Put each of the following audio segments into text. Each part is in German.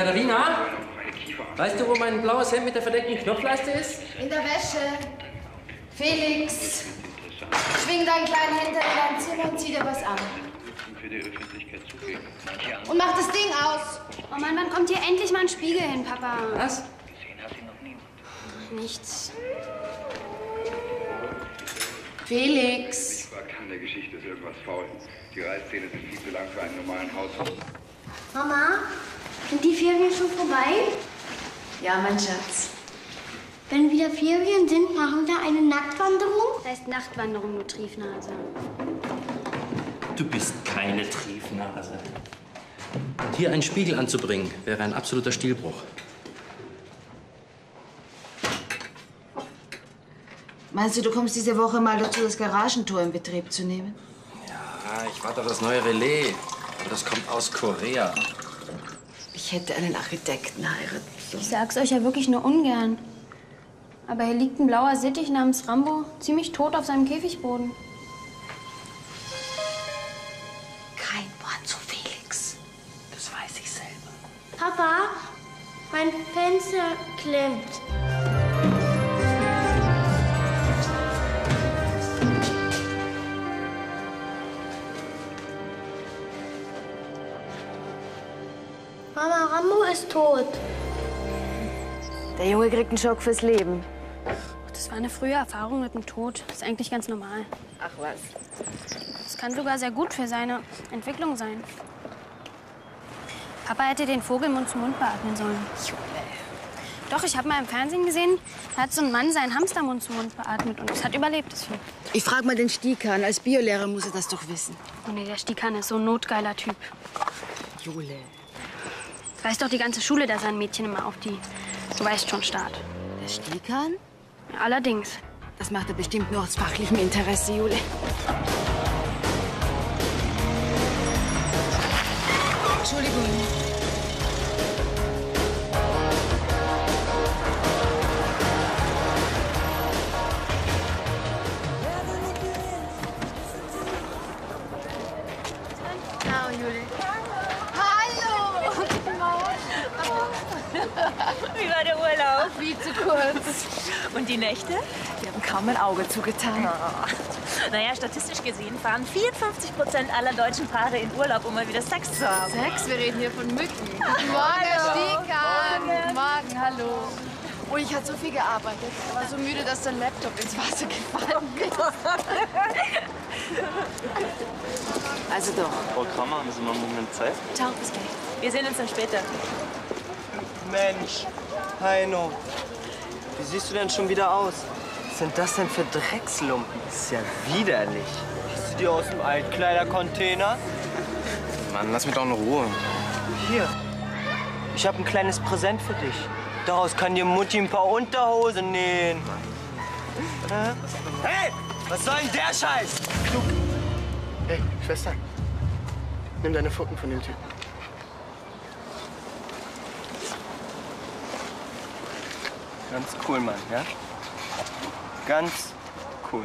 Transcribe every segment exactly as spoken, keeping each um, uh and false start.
Katharina? Weißt du, wo mein blaues Hemd mit der verdeckten Knopfleiste ist? In der Wäsche. Felix, schwing deinen kleinen Hintern in dein Zimmer und zieh dir was an. Und mach das Ding aus. Oh Mann, wann kommt hier endlich mal ein Spiegel hin, Papa? Was? Nichts. Felix. An der Geschichte ist irgendwas faul. Die Reißzähne sind viel zu lang für einen normalen Haushalt. Mama, sind die Ferien schon vorbei? Ja, mein Schatz. Wenn wieder Ferien sind, machen wir eine Nacktwanderung? Das heißt Nachtwanderung, du Triefnase. Du bist keine Triefnase. Und hier einen Spiegel anzubringen, wäre ein absoluter Stilbruch. Meinst du, du kommst diese Woche mal dazu, das Garagentor in Betrieb zu nehmen? Ja, ich warte auf das neue Relais. Aber das kommt aus Korea. Ich hätte einen Architekten heiraten sollen. Ich sag's euch ja wirklich nur ungern. Aber hier liegt ein blauer Sittich namens Rambo ziemlich tot auf seinem Käfigboden. Kein Wort zu Felix. Das weiß ich selber. Papa, mein Fenster klemmt. Mama, Rambo ist tot. Der Junge kriegt einen Schock fürs Leben. Das war eine frühe Erfahrung mit dem Tod. Das ist eigentlich ganz normal. Ach was. Das kann sogar sehr gut für seine Entwicklung sein. Papa hätte den Vogel Mund zu Mund beatmen sollen. Doch, ich habe mal im Fernsehen gesehen, da hat so ein Mann seinen Hamster Mund zu Mund beatmet und es hat überlebt, das Vieh. Ich frag mal den Stiekan. Als Biolehrer muss er das doch wissen. Oh nee, der Stiekan ist so ein notgeiler Typ. Jule. Weiß doch die ganze Schule, dass er ein Mädchen immer auf die, du weißt schon, starrt. Der Stiekan? Ja, allerdings. Das macht er bestimmt nur aus fachlichem Interesse, Jule. Entschuldigung. Hallo, Jule. Hallo! Wie war der Urlaub? Viel zu kurz. Und die Nächte? Die haben kaum ein Auge zugetan. Oh. Naja, statistisch gesehen fahren vierundfünfzig Prozent aller deutschen Paare in Urlaub, um mal wieder Sex zu haben. Sex? Wir reden hier von Mücken. Guten Morgen, Herr Stiekan. Guten Morgen, hallo. Oh, ich hatte so viel gearbeitet. Ich war so müde, dass der Laptop ins Wasser gefallen ist. Also doch. Frau Kramer, haben Sie noch einen Moment Zeit? Ciao, bis gleich. Wir sehen uns dann später. Mensch, Heino, wie siehst du denn schon wieder aus? Was sind das denn für Dreckslumpen? Das ist ja widerlich. Hast du die aus dem Altkleidercontainer? Mann, lass mich doch in Ruhe. Hier, ich habe ein kleines Präsent für dich. Daraus kann dir Mutti ein paar Unterhosen nähen. Äh? Hey, was soll denn der Scheiß? Du. Hey, Schwester, nimm deine Pfoten von dem Typen. Ganz cool, Mann, ja? Ganz cool.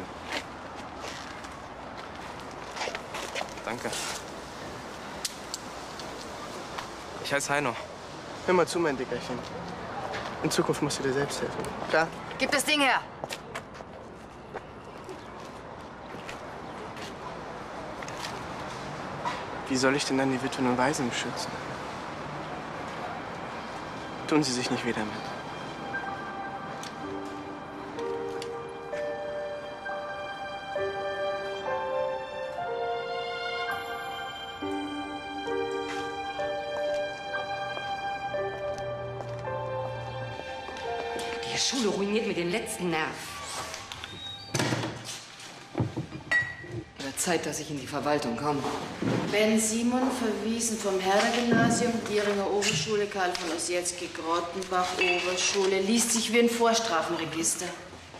Danke. Ich heiße Heino. Hör mal zu, mein Dickerchen. In Zukunft musst du dir selbst helfen. Klar? Gib das Ding her. Wie soll ich denn dann die Witwen und Waisen schützen? Tun sie sich nicht weh damit. Die Schule ruiniert mir den letzten Nerv. Wird Zeit, dass ich in die Verwaltung komme. Ben Simon verwiesen vom Herder-Gymnasium, Dieringer Oberschule, Karl von Ossietzky, Grottenbach Oberschule. Liest sich wie ein Vorstrafenregister.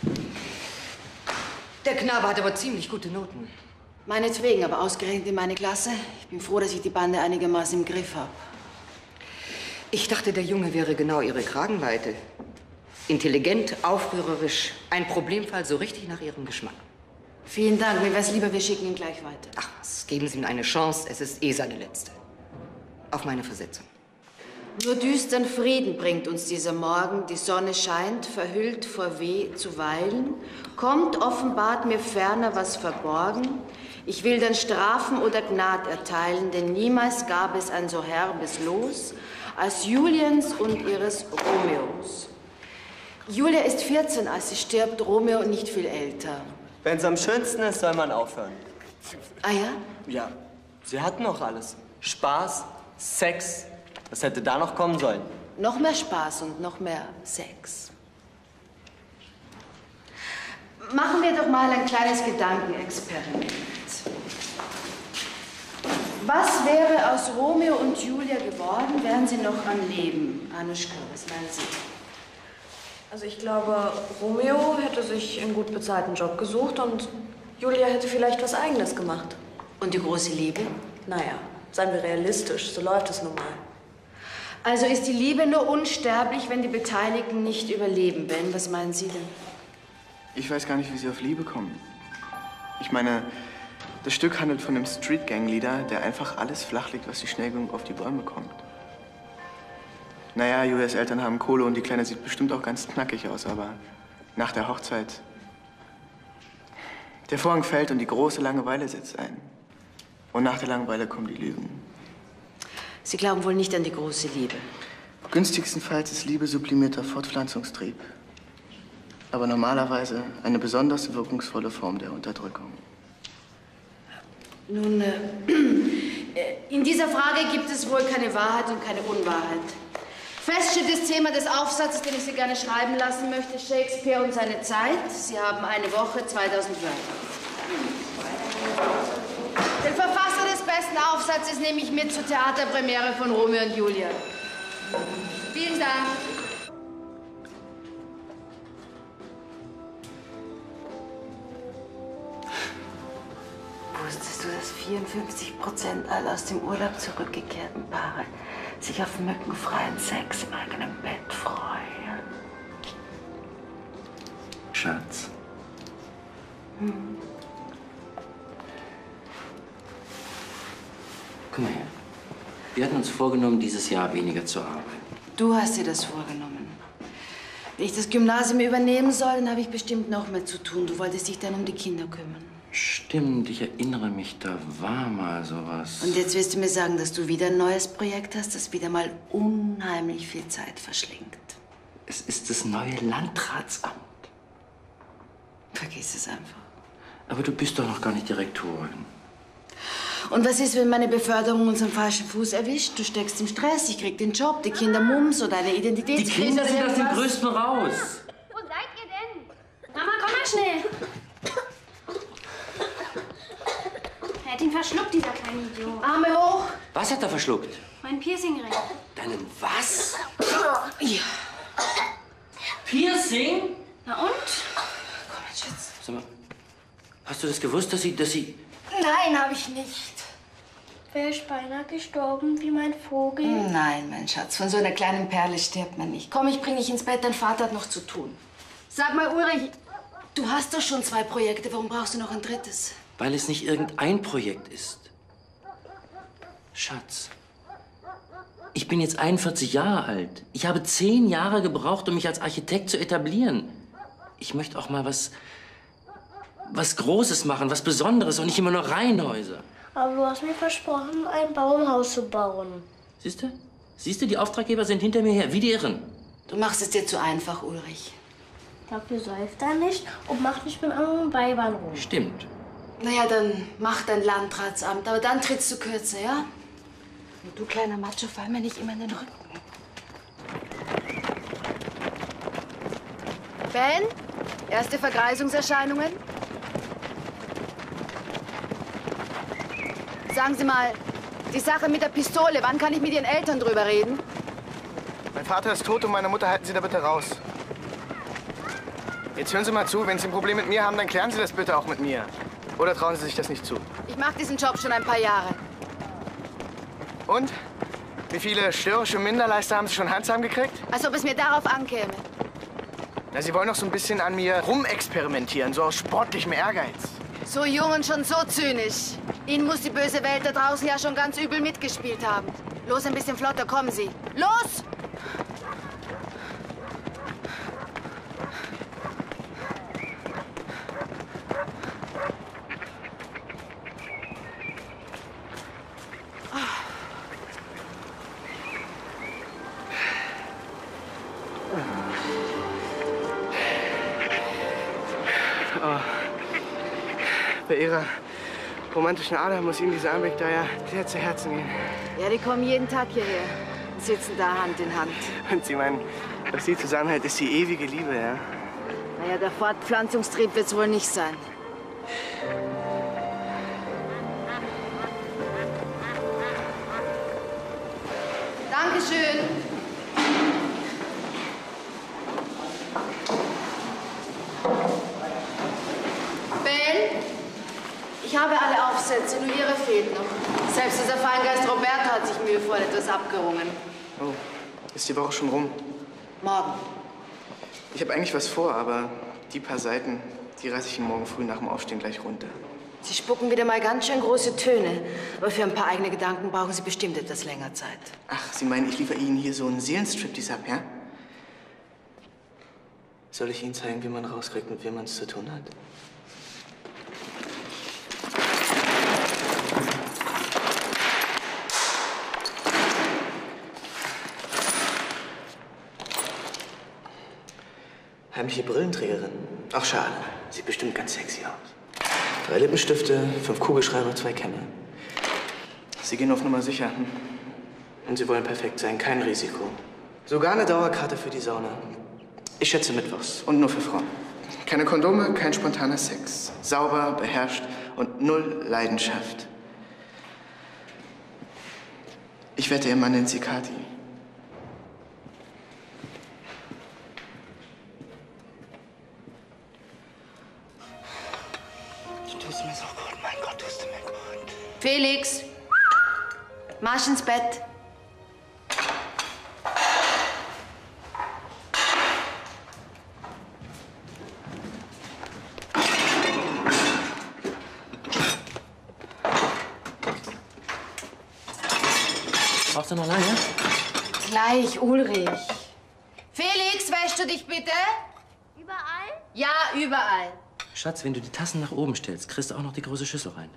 Der Knabe hat aber ziemlich gute Noten. Meinetwegen, aber ausgerechnet in meine Klasse. Ich bin froh, dass ich die Bande einigermaßen im Griff habe. Ich dachte, der Junge wäre genau Ihre Kragenweite. Intelligent, aufrührerisch, ein Problemfall so richtig nach Ihrem Geschmack. Vielen Dank. Mir wär's lieber, wir schicken ihn gleich weiter. Ach was, geben Sie ihm eine Chance. Es ist eh seine letzte. Auf meine Versetzung. Nur düstern Frieden bringt uns dieser Morgen. Die Sonne scheint, verhüllt vor Weh zuweilen. Kommt, offenbart mir ferner was verborgen. Ich will dann Strafen oder Gnad erteilen, denn niemals gab es ein so herbes Los als Juliens und ihres Romeos. Julia ist vierzehn, als sie stirbt, Romeo nicht viel älter. Wenn's am schönsten ist, soll man aufhören. Ah ja? Ja, sie hatten noch alles. Spaß, Sex. Was hätte da noch kommen sollen? Noch mehr Spaß und noch mehr Sex. Machen wir doch mal ein kleines Gedankenexperiment. Was wäre aus Romeo und Julia geworden, wären sie noch am Leben? Anuschka, was meinen Sie? Also ich glaube, Romeo hätte sich einen gut bezahlten Job gesucht und Julia hätte vielleicht was Eigenes gemacht. Und die große Liebe? Naja, seien wir realistisch, so läuft es nun mal. Also ist die Liebe nur unsterblich, wenn die Beteiligten nicht überleben. Ben, was meinen Sie denn? Ich weiß gar nicht, wie Sie auf Liebe kommen. Ich meine, das Stück handelt von einem Street-Gang-Leader, der einfach alles flachlegt, was die schnell genug auf die Bäume kommt. Naja, Julias Eltern haben Kohle und die Kleine sieht bestimmt auch ganz knackig aus, aber nach der Hochzeit... Der Vorhang fällt und die große Langeweile setzt ein. Und nach der Langeweile kommen die Lügen. Sie glauben wohl nicht an die große Liebe. Günstigstenfalls ist Liebe sublimierter Fortpflanzungstrieb. Aber normalerweise eine besonders wirkungsvolle Form der Unterdrückung. Nun, äh, in dieser Frage gibt es wohl keine Wahrheit und keine Unwahrheit. Fest steht das Thema des Aufsatzes, den ich Sie gerne schreiben lassen möchte, Shakespeare und seine Zeit. Sie haben eine Woche, zweitausend Wörter. Den Verfasser des besten Aufsatzes nehme ich mit zur Theaterpremiere von Romeo und Julia. Vielen Dank. Wusstest du, dass vierundfünfzig Prozent aller aus dem Urlaub zurückgekehrten Paare sich auf mückenfreien Sex im eigenen Bett freuen? Schatz. Hm. Guck mal her. Wir hatten uns vorgenommen, dieses Jahr weniger zu arbeiten. Du hast dir das vorgenommen. Wenn ich das Gymnasium übernehmen soll, dann habe ich bestimmt noch mehr zu tun. Du wolltest dich dann um die Kinder kümmern. Stimmt, ich erinnere mich, da war mal sowas. Und jetzt willst du mir sagen, dass du wieder ein neues Projekt hast, das wieder mal unheimlich viel Zeit verschlingt. Es ist das neue Landratsamt. Vergiss es einfach. Aber du bist doch noch gar nicht Direktorin. Und was ist, wenn meine Beförderung uns am falschen Fuß erwischt? Du steckst im Stress, ich krieg den Job, die Kinder mums oder eine Identitätskrise. Die Kinder sind aus dem Größten raus. Wo seid ihr denn? Mama, komm mal schnell. Er hat ihn verschluckt, dieser kleine Idiot. Arme hoch. Was hat er verschluckt? Mein Piercingring. Deinen was? Ja. Piercing? Na und? Komm, Schatz. Sag mal, hast du das gewusst, dass sie, dass sie... Nein, habe ich nicht. Wäre ich beinahe gestorben wie mein Vogel? Nein, mein Schatz, von so einer kleinen Perle stirbt man nicht. Komm, ich bring dich ins Bett, dein Vater hat noch zu tun. Sag mal, Ulrich, du hast doch schon zwei Projekte, warum brauchst du noch ein drittes? Weil es nicht irgendein Projekt ist. Schatz, ich bin jetzt einundvierzig Jahre alt. Ich habe zehn Jahre gebraucht, um mich als Architekt zu etablieren. Ich möchte auch mal was, was Großes machen, was Besonderes und nicht immer nur Reihenhäuser. Aber du hast mir versprochen, ein Baumhaus zu bauen. Siehst du? Siehst du, die Auftraggeber sind hinter mir her, wie die Irren. Du machst es dir zu einfach, Ulrich. Dafür säuft er nicht und macht nicht mit anderen Weibern rum. Stimmt. Naja, dann mach dein Landratsamt, aber dann trittst du kürzer, ja? Und du, kleiner Macho, fall mir nicht immer in den Rücken. Ben, erste Vergreisungserscheinungen? Sagen Sie mal, die Sache mit der Pistole, wann kann ich mit Ihren Eltern drüber reden? Mein Vater ist tot und meine Mutter halten Sie da bitte raus. Jetzt hören Sie mal zu, wenn Sie ein Problem mit mir haben, dann klären Sie das bitte auch mit mir. Oder trauen Sie sich das nicht zu? Ich mache diesen Job schon ein paar Jahre. Und? Wie viele störrische Minderleister haben Sie schon handsam gekriegt? Als ob es mir darauf ankäme. Na, Sie wollen doch so ein bisschen an mir rumexperimentieren, so aus sportlichem Ehrgeiz. So jung und schon so zynisch. Ihnen muss die böse Welt da draußen ja schon ganz übel mitgespielt haben. Los, ein bisschen flotter, kommen Sie. Los! Oh. Bei Ihrer romantischen Ader muss Ihnen dieser Anblick da ja sehr zu Herzen gehen. Ja, die kommen jeden Tag hierher. Sitzen da Hand in Hand. Und Sie meinen, was Sie zusammenhält, ist die ewige Liebe, ja? Naja, der Fortpflanzungstrieb wird's wohl nicht sein. Dankeschön. Belle, ich habe alle Aufsätze, nur Ihre fehlt noch. Selbst dieser Feingeist Roberto hat sich mühevoll etwas abgerungen. Oh, ist die Woche schon rum? Morgen. Ich habe eigentlich was vor, aber die paar Seiten, die reiße ich Ihnen morgen früh nach dem Aufstehen gleich runter. Sie spucken wieder mal ganz schön große Töne. Aber für ein paar eigene Gedanken brauchen Sie bestimmt etwas länger Zeit. Ach, Sie meinen, ich liefere Ihnen hier so einen Seelenstriptease ab, ja? Soll ich Ihnen zeigen, wie man rauskriegt, mit wem man es zu tun hat? Heimliche Brillenträgerin. Ach, schade. Sieht bestimmt ganz sexy aus. Drei Lippenstifte, fünf Kugelschreiber, zwei Kämme. Sie gehen auf Nummer sicher. Hm? Und Sie wollen perfekt sein, kein Risiko. Sogar eine Dauerkarte für die Sauna. Ich schätze mittwochs und nur für Frauen. Keine Kondome, kein spontaner Sex. Sauber, beherrscht und null Leidenschaft. Ich wette, Ihr Mann nennt Sie Kathi. Du tust mir so gut, mein Gott, tust du mir gut. Felix, marsch ins Bett. Brauchst du noch lange? Gleich, Ulrich. Felix, wäschst du dich bitte? Überall? Ja, überall. Schatz, wenn du die Tassen nach oben stellst, kriegst du auch noch die große Schüssel rein.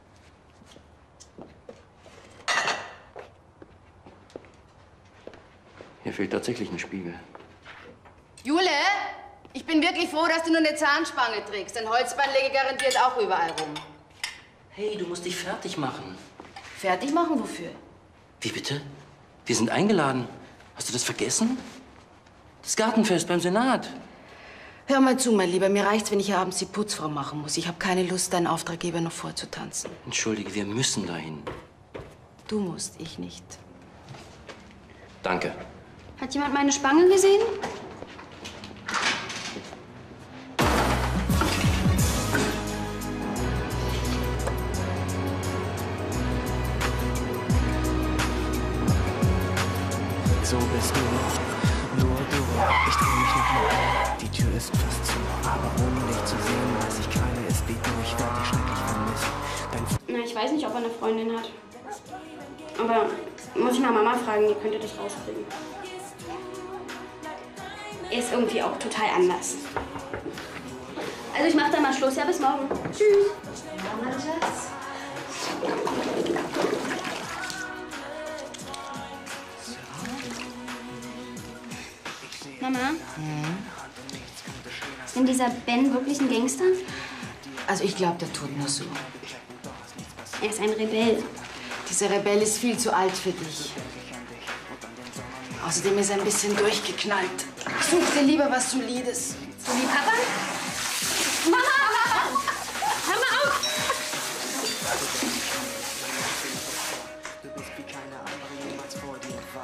Hier fehlt tatsächlich ein Spiegel. Jule, ich bin wirklich froh, dass du nur eine Zahnspange trägst. Ein Holzbein lege garantiert auch überall rum. Hey, du musst dich fertig machen. Fertig machen? Wofür? Wie bitte? Wir sind eingeladen. Hast du das vergessen? Das Gartenfest beim Senat. Hör mal zu, mein Lieber. Mir reicht's, wenn ich abends die Putzfrau machen muss. Ich habe keine Lust, deinen Auftraggeber noch vorzutanzen. Entschuldige, wir müssen dahin. Du musst, ich nicht. Danke. Hat jemand meine Spange gesehen? So bist du, nur du. Ich dreh mich noch mal um. Die Tür ist fast zu, aber ohne dich zu sehen, weiß ich, keine ist wie du. Ich werd dich schrecklich vermissen. Dein Na, ich weiß nicht, ob er eine Freundin hat. Aber muss ich mal Mama fragen, die könnte das rauskriegen. Er ist irgendwie auch total anders. Also ich mach dann mal Schluss. Ja, bis morgen. Tschüss. Mama, Schatz. Mama? Mhm. Ist denn dieser Ben wirklich ein Gangster? Also ich glaube, der tut nur so. Er ist ein Rebell. Dieser Rebell ist viel zu alt für dich. Außerdem ist er ein bisschen durchgeknallt. Such dir lieber was Solides. So wie Papa? Mama! Hör mal auf! Du bist wie keine andere jemals vor dir war.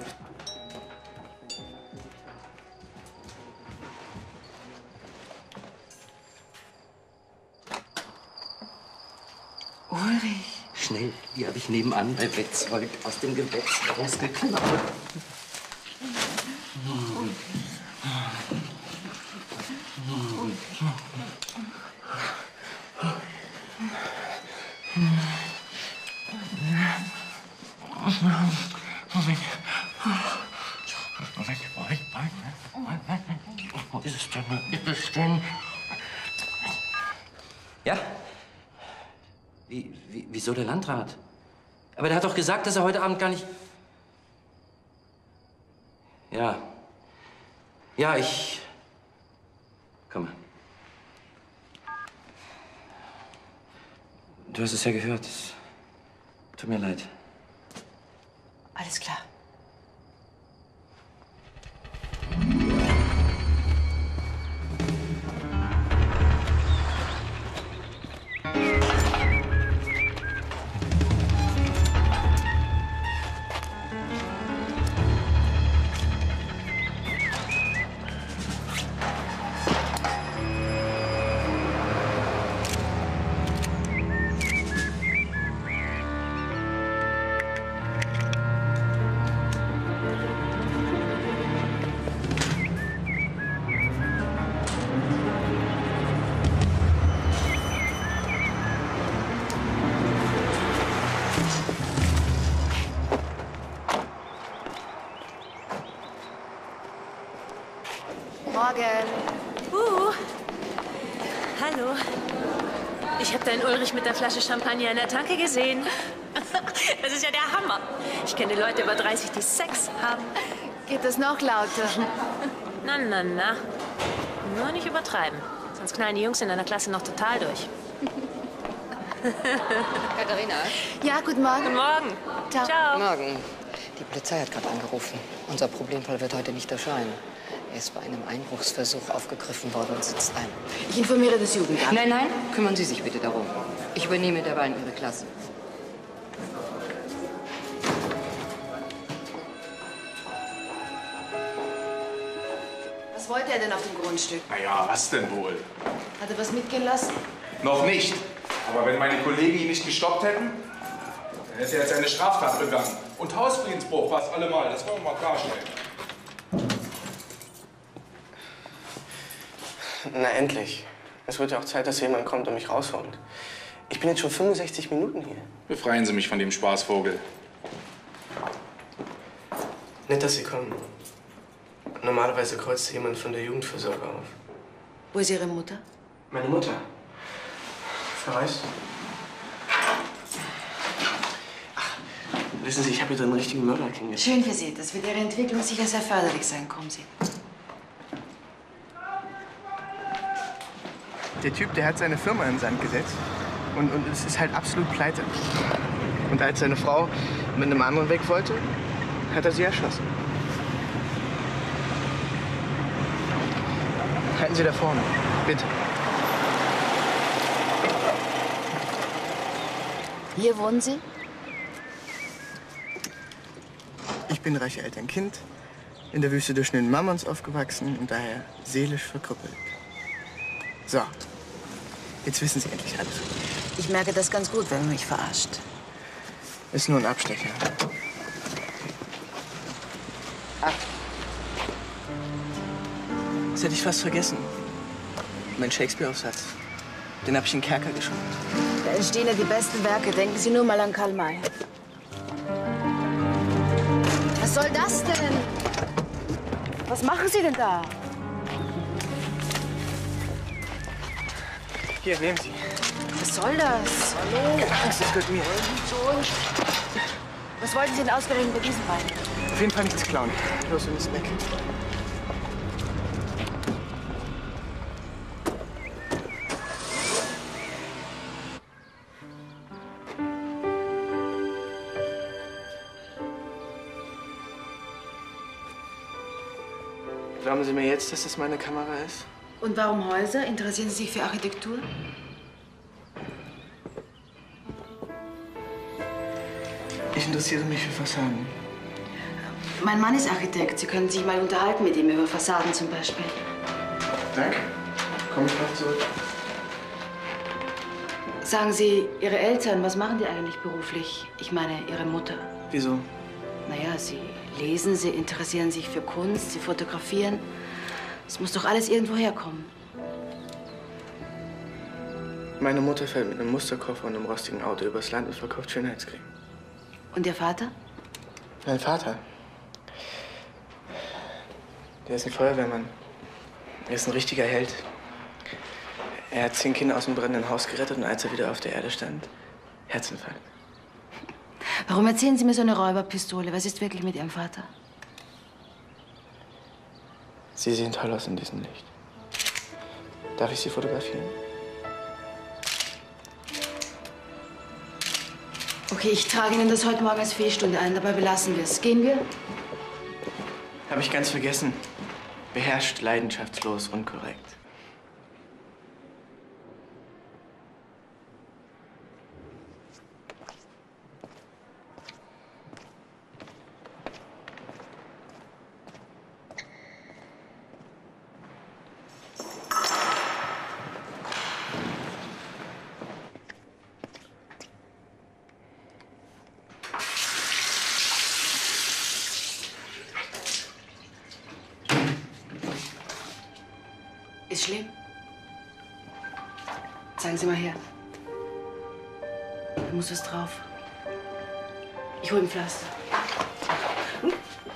Ulrich. Schnell, die habe ich nebenan bei Wetzhold aus dem Gewächs rausgeklaut. Wie, wie, wieso der Landrat? Aber der hat doch gesagt, dass er heute Abend gar nicht... Ja. Ja, ich... komme. Du hast es ja gehört. Es tut mir leid. Alles klar. Morgen. Uh, hallo. Ich habe deinen Ulrich mit der Flasche Champagner in der Tanke gesehen. Das ist ja der Hammer. Ich kenne Leute über dreißig, die Sex haben. Geht das noch lauter? Na, na, na. Nur nicht übertreiben. Sonst knallen die Jungs in deiner Klasse noch total durch. Katharina? Ja, guten Morgen. Guten Morgen. Ciao. Ciao. Morgen. Die Polizei hat gerade angerufen. Unser Problemfall wird heute nicht erscheinen. Er ist bei einem Einbruchsversuch aufgegriffen worden und sitzt ein. Ich informiere das Jugendamt. Nein, nein, kümmern Sie sich bitte darum. Ich übernehme derweil Ihre Klasse. Was wollte er denn auf dem Grundstück? Na ja, was denn wohl? Hat er was mitgehen lassen? Noch nicht. Aber wenn meine Kollegen ihn nicht gestoppt hätten, dann hätte er jetzt eine Straftat begangen. Und Hausfriedensbruch war es allemal. Das wollen wir mal klarstellen. Na endlich. Es wird ja auch Zeit, dass jemand kommt und mich rausholt. Ich bin jetzt schon fünfundsechzig Minuten hier. Befreien Sie mich von dem Spaßvogel. Nett, dass Sie kommen. Normalerweise kreuzt jemand von der Jugendfürsorge auf. Wo ist Ihre Mutter? Meine Mutter? Verreist? Ach, wissen Sie, ich habe hier einen richtigen Mörder kennengelernt. Schön für Sie. Das wird Ihrer Entwicklung sicher sehr förderlich sein. Kommen Sie. Der Typ, der hat seine Firma in den Sand gesetzt und, und es ist halt absolut pleite. Und als seine Frau mit einem anderen weg wollte, hat er sie erschossen. Halten Sie da vorne, bitte. Hier wohnen Sie? Ich bin reiche Elternkind, in der Wüste der schnellen Mammons aufgewachsen und daher seelisch verkrüppelt. So, jetzt wissen Sie endlich alles. Ich merke das ganz gut, wenn man mich verarscht. Ist nur ein Abstecher. Ach. Das hätte ich fast vergessen. Mein Shakespeare-Aufsatz. Den habe ich in den Kerker geschoben. Da entstehen ja die besten Werke. Denken Sie nur mal an Karl May. Was soll das denn? Was machen Sie denn da? Hier, nehmen Sie. Was soll das? Hallo? Angst, das gehört mir. Was wollten Sie denn ausgerechnet bei diesem Wein? Auf jeden Fall nichts klauen. Los, wir müssen weg. Glauben Sie mir jetzt, dass das meine Kamera ist? Und warum Häuser? Interessieren Sie sich für Architektur? Ich interessiere mich für Fassaden. Mein Mann ist Architekt. Sie können sich mal unterhalten mit ihm über Fassaden zum Beispiel. Danke. Komme ich gleich zurück. Sagen Sie, Ihre Eltern, was machen die eigentlich beruflich? Ich meine, Ihre Mutter. Wieso? Naja, Sie lesen, Sie interessieren sich für Kunst, Sie fotografieren. Es muss doch alles irgendwo herkommen. Meine Mutter fährt mit einem Musterkoffer und einem rostigen Auto übers Land und verkauft Schönheitscreme. Und Ihr Vater? Mein Vater? Der ist ein Feuerwehrmann. Er ist ein richtiger Held. Er hat zehn Kinder aus dem brennenden Haus gerettet und als er wieder auf der Erde stand, Herzinfarkt. Warum erzählen Sie mir so eine Räuberpistole? Was ist wirklich mit Ihrem Vater? Sie sehen toll aus in diesem Licht. Darf ich Sie fotografieren? Okay, ich trage Ihnen das heute Morgen als Fehlstunde ein. Dabei belassen wir es. Gehen wir? Habe ich ganz vergessen. Beherrscht, leidenschaftslos und korrekt. Ist schlimm? Zeigen Sie mal her. Da muss was drauf. Ich hole ein Pflaster. Hm?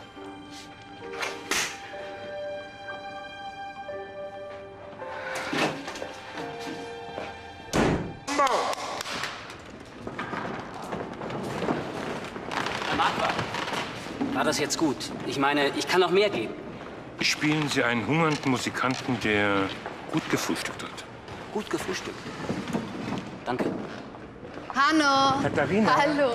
Herr Marquardt, war das jetzt gut? Ich meine, ich kann noch mehr geben. Spielen Sie einen hungernden Musikanten, der gut gefrühstückt hat. Gut gefrühstückt. Danke. Hanno. Katharina. Hallo.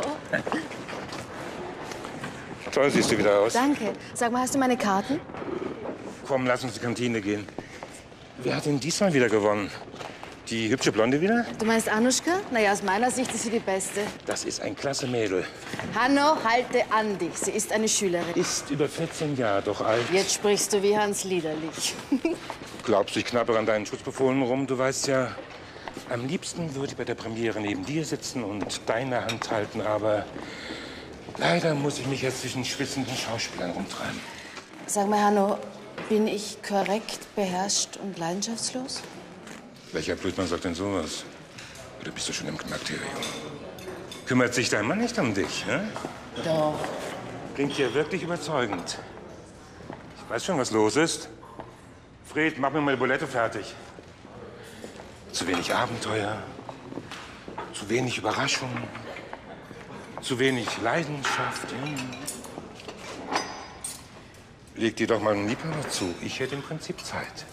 Toll siehst du wieder aus. Danke. Sag mal, hast du meine Karten? Komm, lass uns in die Kantine gehen. Wer hat denn diesmal wieder gewonnen? Die hübsche Blonde wieder? Du meinst Anuschka? Naja, aus meiner Sicht ist sie die Beste. Das ist ein klasse Mädel. Hanno, halte an dich. Sie ist eine Schülerin. Ist über vierzehn Jahre doch alt. Jetzt sprichst du wie Hans Liederlich. Glaubst du, ich knabbere an deinen Schutzbefohlen rum? Du weißt ja, am liebsten würde ich bei der Premiere neben dir sitzen und deine Hand halten, aber leider muss ich mich jetzt zwischen schwitzenden Schauspielern rumtreiben. Sag mal, Hanno, bin ich korrekt, beherrscht und leidenschaftslos? Welcher Blödmann sagt denn sowas? Oder bist du schon im Klimakterium? Kümmert sich dein Mann nicht um dich, hä? Doch. Klingt ja wirklich überzeugend. Ich weiß schon, was los ist. Fred, mach mir mal die Bulette fertig. Zu wenig Abenteuer, zu wenig Überraschung, zu wenig Leidenschaft. Ja. Leg dir doch mal einen Liebhaber zu. Ich hätte im Prinzip Zeit.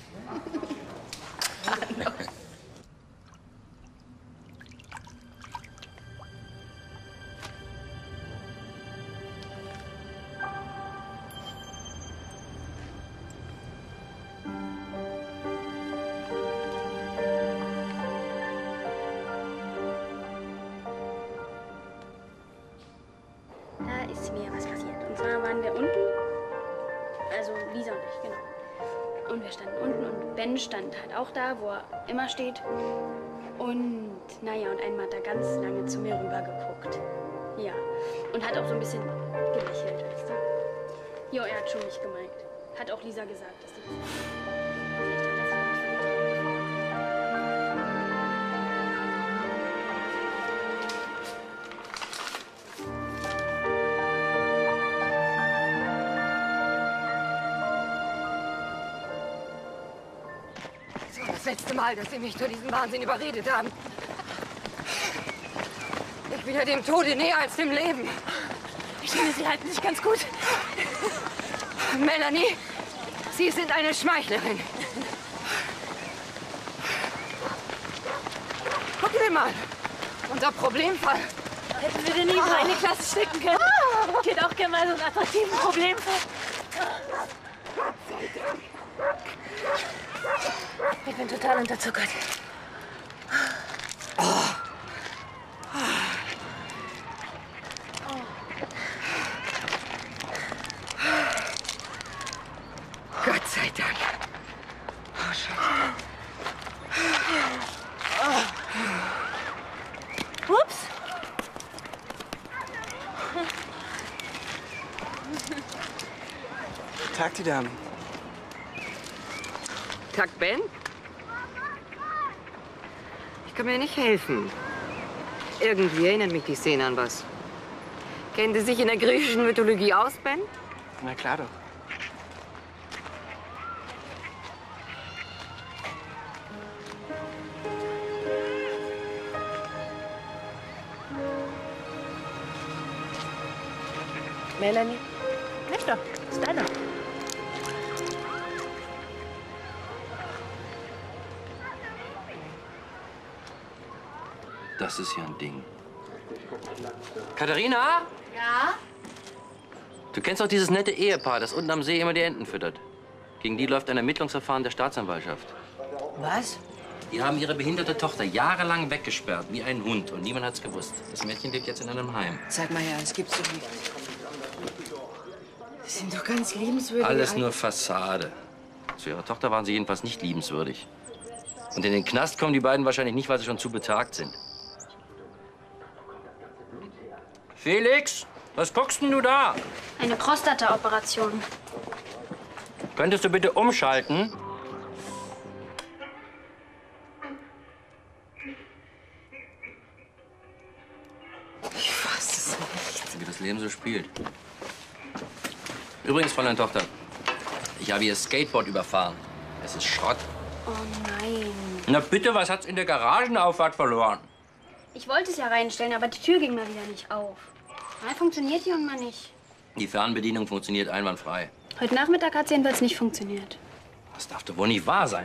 Da ist mir was passiert. Und zwar waren wir unten, also Lisa und ich, genau. Und wir standen unten und Ben stand halt auch da, wo er immer steht. Und naja, und einmal hat er ganz lange zu mir rüber geguckt. Ja. Und hat auch so ein bisschen gelächelt, weißt du? Jo, er hat schon mich gemeint. Hat auch Lisa gesagt, dass die... Das letzte Mal, dass Sie mich zu diesem Wahnsinn überredet haben. Ich bin ja dem Tode näher als dem Leben. Ich finde, Sie halten sich ganz gut. Melanie, Sie sind eine Schmeichlerin. Gucken Sie mal, unser Problemfall. Hätten Sie den nie in eine Klasse stecken können? Ich hätte auch gerne mal so einen attraktiven Problemfall. Ich bin total unterzuckert. Oh. Gott sei Dank. Oh, Schatz. Ups. Tag, die Damen. Tag, Ben. Ich kann mir nicht helfen. Irgendwie erinnert mich die Szene an was. Kennen Sie sich in der griechischen Mythologie aus, Ben? Na klar doch. Melanie? Nicht doch, ist deiner. Das ist ja ein Ding. Katharina? Ja? Du kennst doch dieses nette Ehepaar, das unten am See immer die Enten füttert. Gegen die läuft ein Ermittlungsverfahren der Staatsanwaltschaft. Was? Die haben ihre behinderte Tochter jahrelang weggesperrt, wie ein Hund. Und niemand hat's gewusst. Das Mädchen lebt jetzt in einem Heim. Sag mal her, das gibt's doch nicht. Das sind doch ganz liebenswürdige... Alles nur Fassade. Zu ihrer Tochter waren sie jedenfalls nicht liebenswürdig. Und in den Knast kommen die beiden wahrscheinlich nicht, weil sie schon zu betagt sind. Felix, was guckst denn du da? Eine Prostata-Operation. Könntest du bitte umschalten? Ich fass es nicht. Wie das Leben so spielt. Übrigens, Fräulein Tochter, ich habe ihr Skateboard überfahren. Es ist Schrott. Oh nein. Na bitte, was hat's in der Garagenauffahrt verloren? Ich wollte es ja reinstellen, aber die Tür ging mal wieder nicht auf. Mal funktioniert die und mal nicht. Die Fernbedienung funktioniert einwandfrei. Heute Nachmittag hat es jedenfalls nicht funktioniert. Das darf doch wohl nicht wahr sein.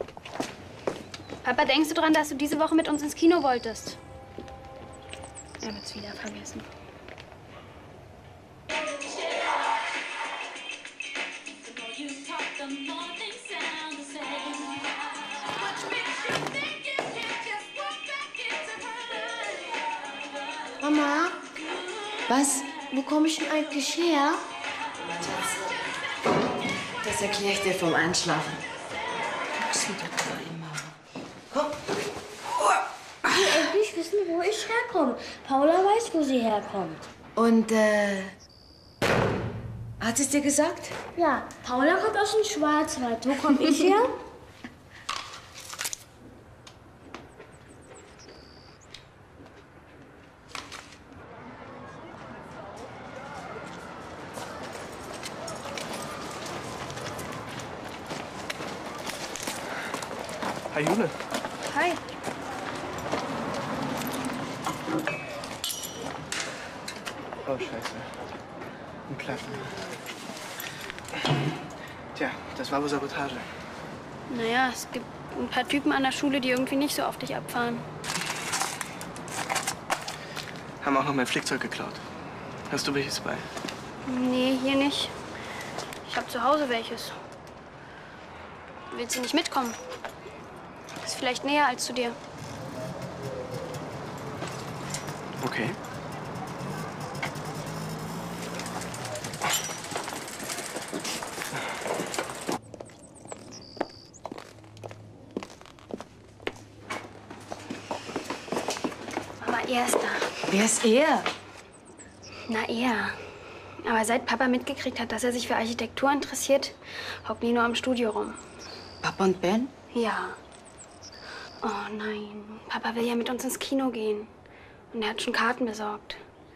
Papa, denkst du dran, dass du diese Woche mit uns ins Kino wolltest? Er wird's wieder vergessen. Mama, Was? wo komme ich denn eigentlich her? Das erkläre ich dir vom Einschlafen. Ich will endlich wissen, wo ich herkomme. Paula weiß, wo sie herkommt. Und, äh... hat sie es dir gesagt? Ja, Paula kommt aus dem Schwarzwald. Wo komme ich her? Hi, Jule. Hi. Oh, scheiße. Ein Platten. Tja, das war wohl Sabotage. Naja, es gibt ein paar Typen an der Schule, die irgendwie nicht so auf dich abfahren. Haben auch noch mein Flickzeug geklaut. Hast du welches bei? Nee, hier nicht. Ich habe zu Hause welches. Willst du nicht mitkommen? Ist vielleicht näher als zu dir. Okay. Mama, er ist da. Wer ist er? Na, er. Aber seit Papa mitgekriegt hat, dass er sich für Architektur interessiert, hockt nie nur am Studio rum. Papa und Ben? Ja. Oh nein. Papa will ja mit uns ins Kino gehen. Und er hat schon Karten besorgt.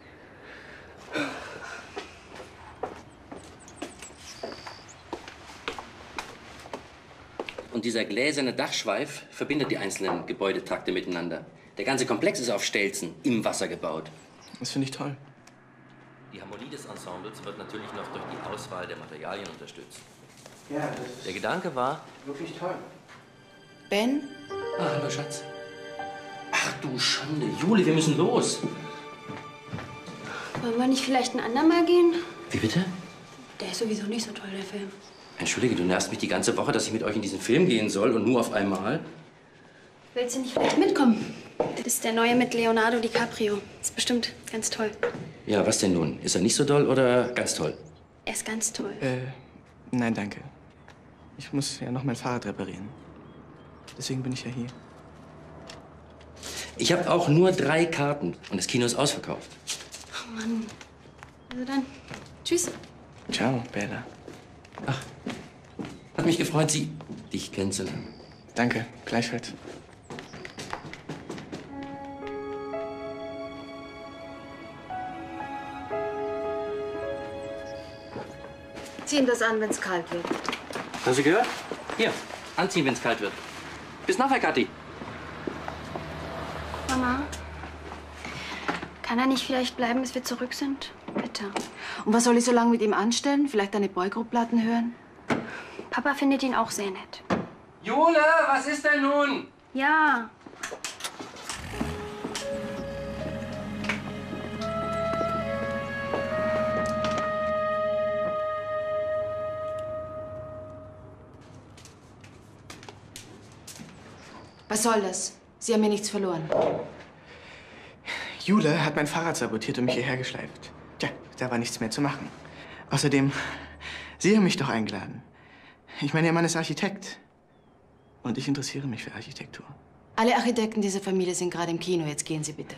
Und dieser gläserne Dachschweif verbindet die einzelnen Gebäudetrakte miteinander. Der ganze Komplex ist auf Stelzen im Wasser gebaut. Das finde ich toll. Die Harmonie des Ensembles wird natürlich noch durch die Auswahl der Materialien unterstützt. Ja, das ist Der Gedanke war... wirklich toll. Ben? Ah, hallo, Schatz. Ach du Schande. Jule, wir müssen los. Wollen wir nicht vielleicht ein andermal gehen? Wie bitte? Der ist sowieso nicht so toll, der Film. Entschuldige, du nervst mich die ganze Woche, dass ich mit euch in diesen Film gehen soll und nur auf einmal. Willst du nicht vielleicht mitkommen? Das ist der neue mit Leonardo DiCaprio. Ist bestimmt ganz toll. Ja, was denn nun? Ist er nicht so doll oder ganz toll? Er ist ganz toll. Äh, nein, danke. Ich muss ja noch mein Fahrrad reparieren. Deswegen bin ich ja hier. Ich habe auch nur drei Karten und das Kino ist ausverkauft. Oh Mann. Also dann, tschüss. Ciao, Bella. Ach, hat mich gefreut, Sie, dich kennenzulernen. Danke, gleichfalls. Ziehen das an, wenn es kalt wird. Hast du gehört? Hier, anziehen, wenn es kalt wird. Bis nachher, Kathi. Mama, kann er nicht vielleicht bleiben, bis wir zurück sind? Bitte. Mutter. Und was soll ich so lange mit ihm anstellen? Vielleicht deine Boygroup-Platten hören? Papa findet ihn auch sehr nett. Jule, was ist denn nun? Ja. Was soll das? Sie haben mir nichts verloren. Jule hat mein Fahrrad sabotiert und mich hierher geschleift. Tja, da war nichts mehr zu machen. Außerdem, Sie haben mich doch eingeladen. Ich meine, Ihr Mann ist Architekt. Und ich interessiere mich für Architektur. Alle Architekten dieser Familie sind gerade im Kino. Jetzt gehen Sie bitte.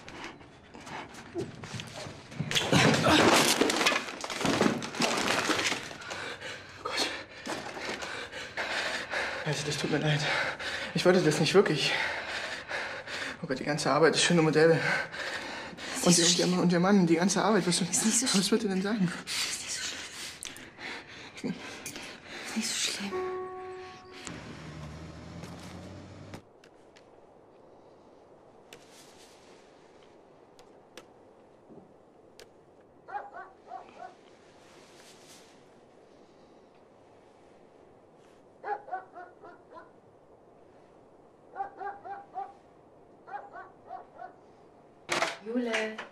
Gott. Also, das tut mir leid. Ich wollte das nicht wirklich. Oh Gott, die ganze Arbeit, das schöne Modelle. Und, so und, ihr, und Ihr Mann, die ganze Arbeit. Was, ist nicht so was wird er denn sagen? Ist nicht so schlimm. Ist nicht so schlimm. Jule.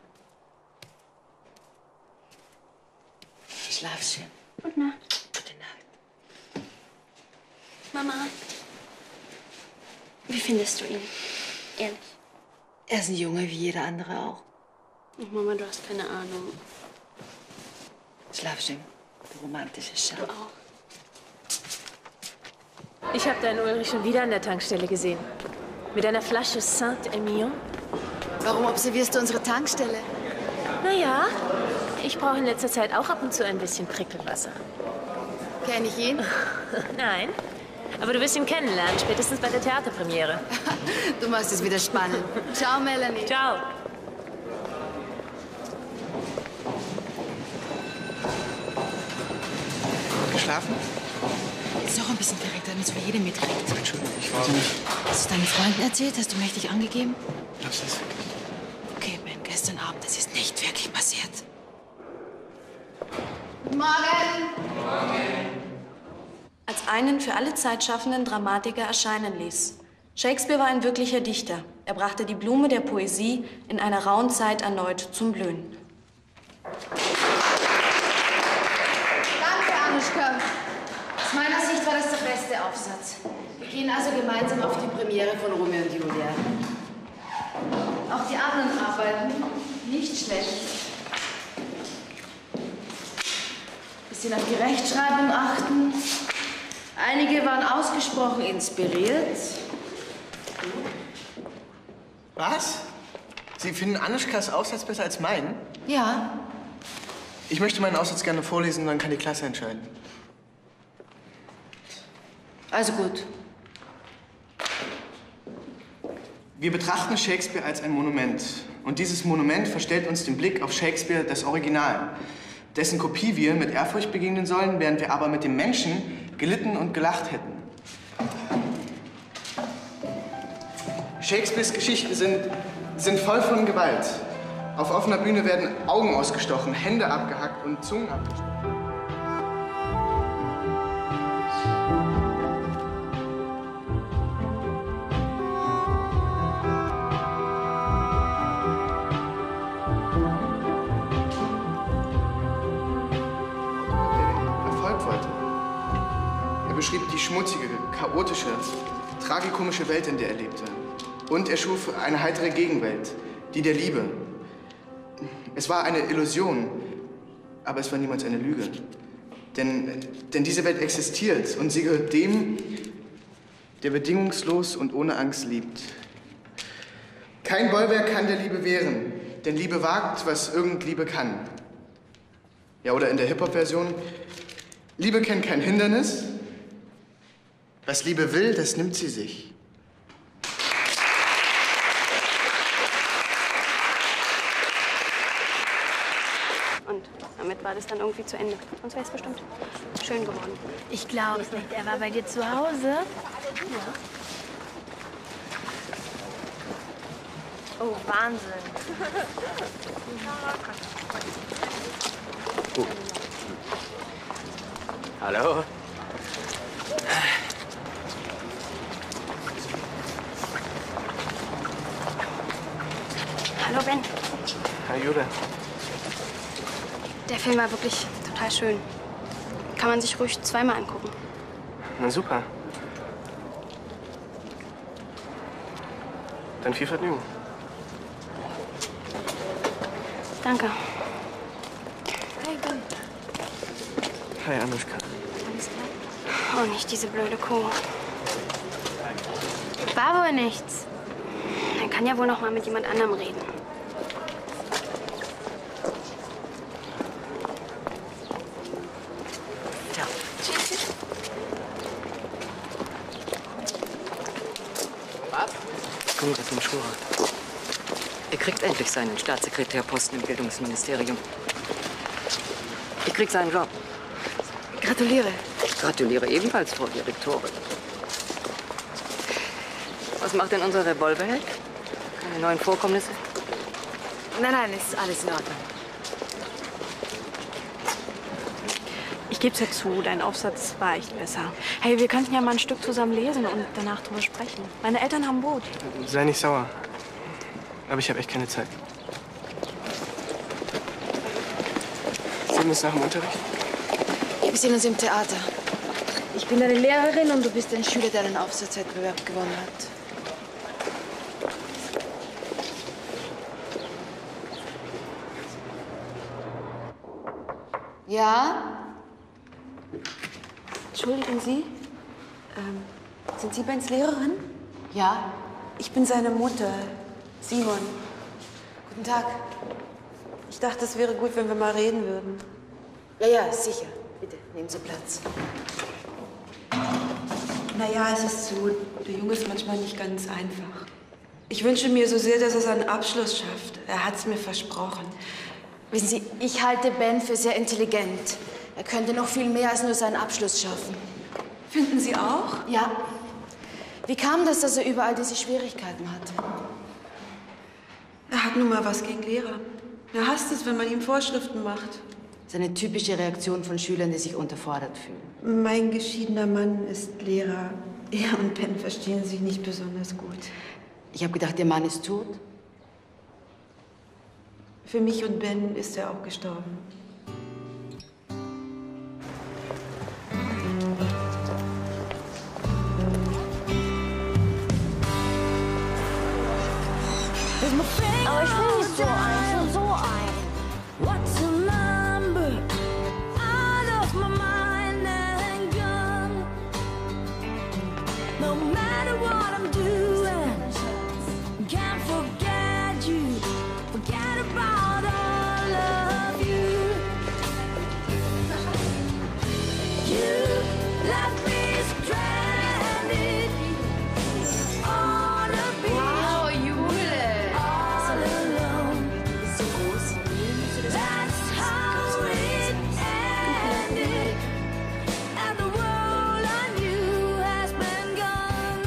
Schlaf schön. Gute Nacht. Gute Nacht. Mama, wie findest du ihn? Ehrlich. Er ist ein Junge wie jeder andere auch. Ach, Mama, du hast keine Ahnung. Schlaf schön, du romantische Schau. Du auch. Ich habe deinen Ulrich schon wieder an der Tankstelle gesehen. Mit einer Flasche Saint-Emilion. Warum observierst du unsere Tankstelle? Naja, ich brauche in letzter Zeit auch ab und zu ein bisschen Prickelwasser. Kenn ich ihn? Nein, aber du wirst ihn kennenlernen, spätestens bei der Theaterpremiere. Du machst es wieder spannend. Ciao, Melanie. Ciao. Geschlafen? Ist doch ein bisschen direkt, damit es für jeden mitkriegt. Entschuldigung, ich wollte nicht. Hast du deinen Freunden erzählt? Hast du mächtig angegeben? Lass es. Okay, Ben, gestern Abend, das ist nicht wirklich passiert. Guten Morgen. Als einen für alle Zeit schaffenden Dramatiker erscheinen ließ. Shakespeare war ein wirklicher Dichter. Er brachte die Blume der Poesie in einer rauen Zeit erneut zum Blühen. Danke, Anuschka. Aus meiner Sicht war das der beste Aufsatz. Wir gehen also gemeinsam auf die Premiere von Romeo und Julia. Auch die anderen Arbeiten nicht schlecht. Bisschen auf die Rechtschreibung achten. Einige waren ausgesprochen inspiriert. Was? Sie finden Anuschkas Aufsatz besser als meinen? Ja. Ich möchte meinen Aufsatz gerne vorlesen, dann kann die Klasse entscheiden. Also gut. Wir betrachten Shakespeare als ein Monument. Und dieses Monument verstellt uns den Blick auf Shakespeare, das Original, dessen Kopie wir mit Ehrfurcht begegnen sollen, während wir aber mit dem Menschen gelitten und gelacht hätten. Shakespeares Geschichten sind, sind voll von Gewalt. Auf offener Bühne werden Augen ausgestochen, Hände abgehackt und Zungen abgestochen. Er beschrieb die schmutzige, chaotische, tragikomische Welt, in der er lebte. Und er schuf eine heitere Gegenwelt, die der Liebe. Es war eine Illusion, aber es war niemals eine Lüge. Denn, denn diese Welt existiert und sie gehört dem, der bedingungslos und ohne Angst liebt. Kein Bollwerk kann der Liebe wehren, denn Liebe wagt, was irgend Liebe kann. Ja, oder in der Hip-Hop-Version: Liebe kennt kein Hindernis. Was Liebe will, das nimmt sie sich. Und damit war das dann irgendwie zu Ende. Sonst wäre es bestimmt schön geworden. Ich glaub's nicht. Er war bei dir zu Hause? Ja. Oh, Wahnsinn. Oh. Hallo. Hallo, Ben. Hi, Jude. Der Film war wirklich total schön. Kann man sich ruhig zweimal angucken. Na super. Dann viel Vergnügen. Danke. Hi, Ben. Hi, Anuschka. Alles klar? Oh, nicht diese blöde Kuh. War wohl nichts. Er kann ja wohl noch mal mit jemand anderem reden. Ciao. Tschüss. Kommt aus dem Schulrat. Er kriegt endlich seinen Staatssekretärposten im Bildungsministerium. Ich krieg seinen Job. Gratuliere. Gratuliere ebenfalls, Frau Direktorin. Was macht denn unser Revolverheld? Keine neuen Vorkommnisse? Nein, nein, ist alles in Ordnung. Ich geb's ja zu, dein Aufsatz war echt besser. Hey, wir könnten ja mal ein Stück zusammen lesen und danach drüber sprechen. Meine Eltern haben ein Boot. Sei nicht sauer. Aber ich habe echt keine Zeit. Sehen wir uns nach dem Unterricht? Wir sehen uns im Theater. Ich bin deine Lehrerin und du bist ein Schüler, der einen Aufsatzwettbewerb gewonnen hat. Ja? Entschuldigen Sie, ähm, sind Sie Bens Lehrerin? Ja. Ich bin seine Mutter, Simon. Guten Tag. Ich dachte, es wäre gut, wenn wir mal reden würden. Ja, ja, sicher. Bitte, nehmen Sie Platz. Naja, es ist so, der Junge ist manchmal nicht ganz einfach. Ich wünsche mir so sehr, dass er seinen Abschluss schafft. Er hat es mir versprochen. Wissen Sie, ich halte Ben für sehr intelligent. Er könnte noch viel mehr als nur seinen Abschluss schaffen. Finden Sie auch? Ja. Wie kam das, dass er überall diese Schwierigkeiten hatte? Er hat nun mal was gegen Lehrer. Er hasst es, wenn man ihm Vorschriften macht. Das ist eine typische Reaktion von Schülern, die sich unterfordert fühlen. Mein geschiedener Mann ist Lehrer. Er und Ben verstehen sich nicht besonders gut. Ich habe gedacht, Ihr Mann ist tot. Für mich und Ben ist er auch gestorben. Aber ich will nicht so ein, ich will so ein. What's the number? Out of my mind and gone. No matter what I'm doing, can't forget you. Forget about all of you. You left me stranded on a beach. Wow, Jule! All alone. So groß. That's how it ended. And the world I knew has been gone.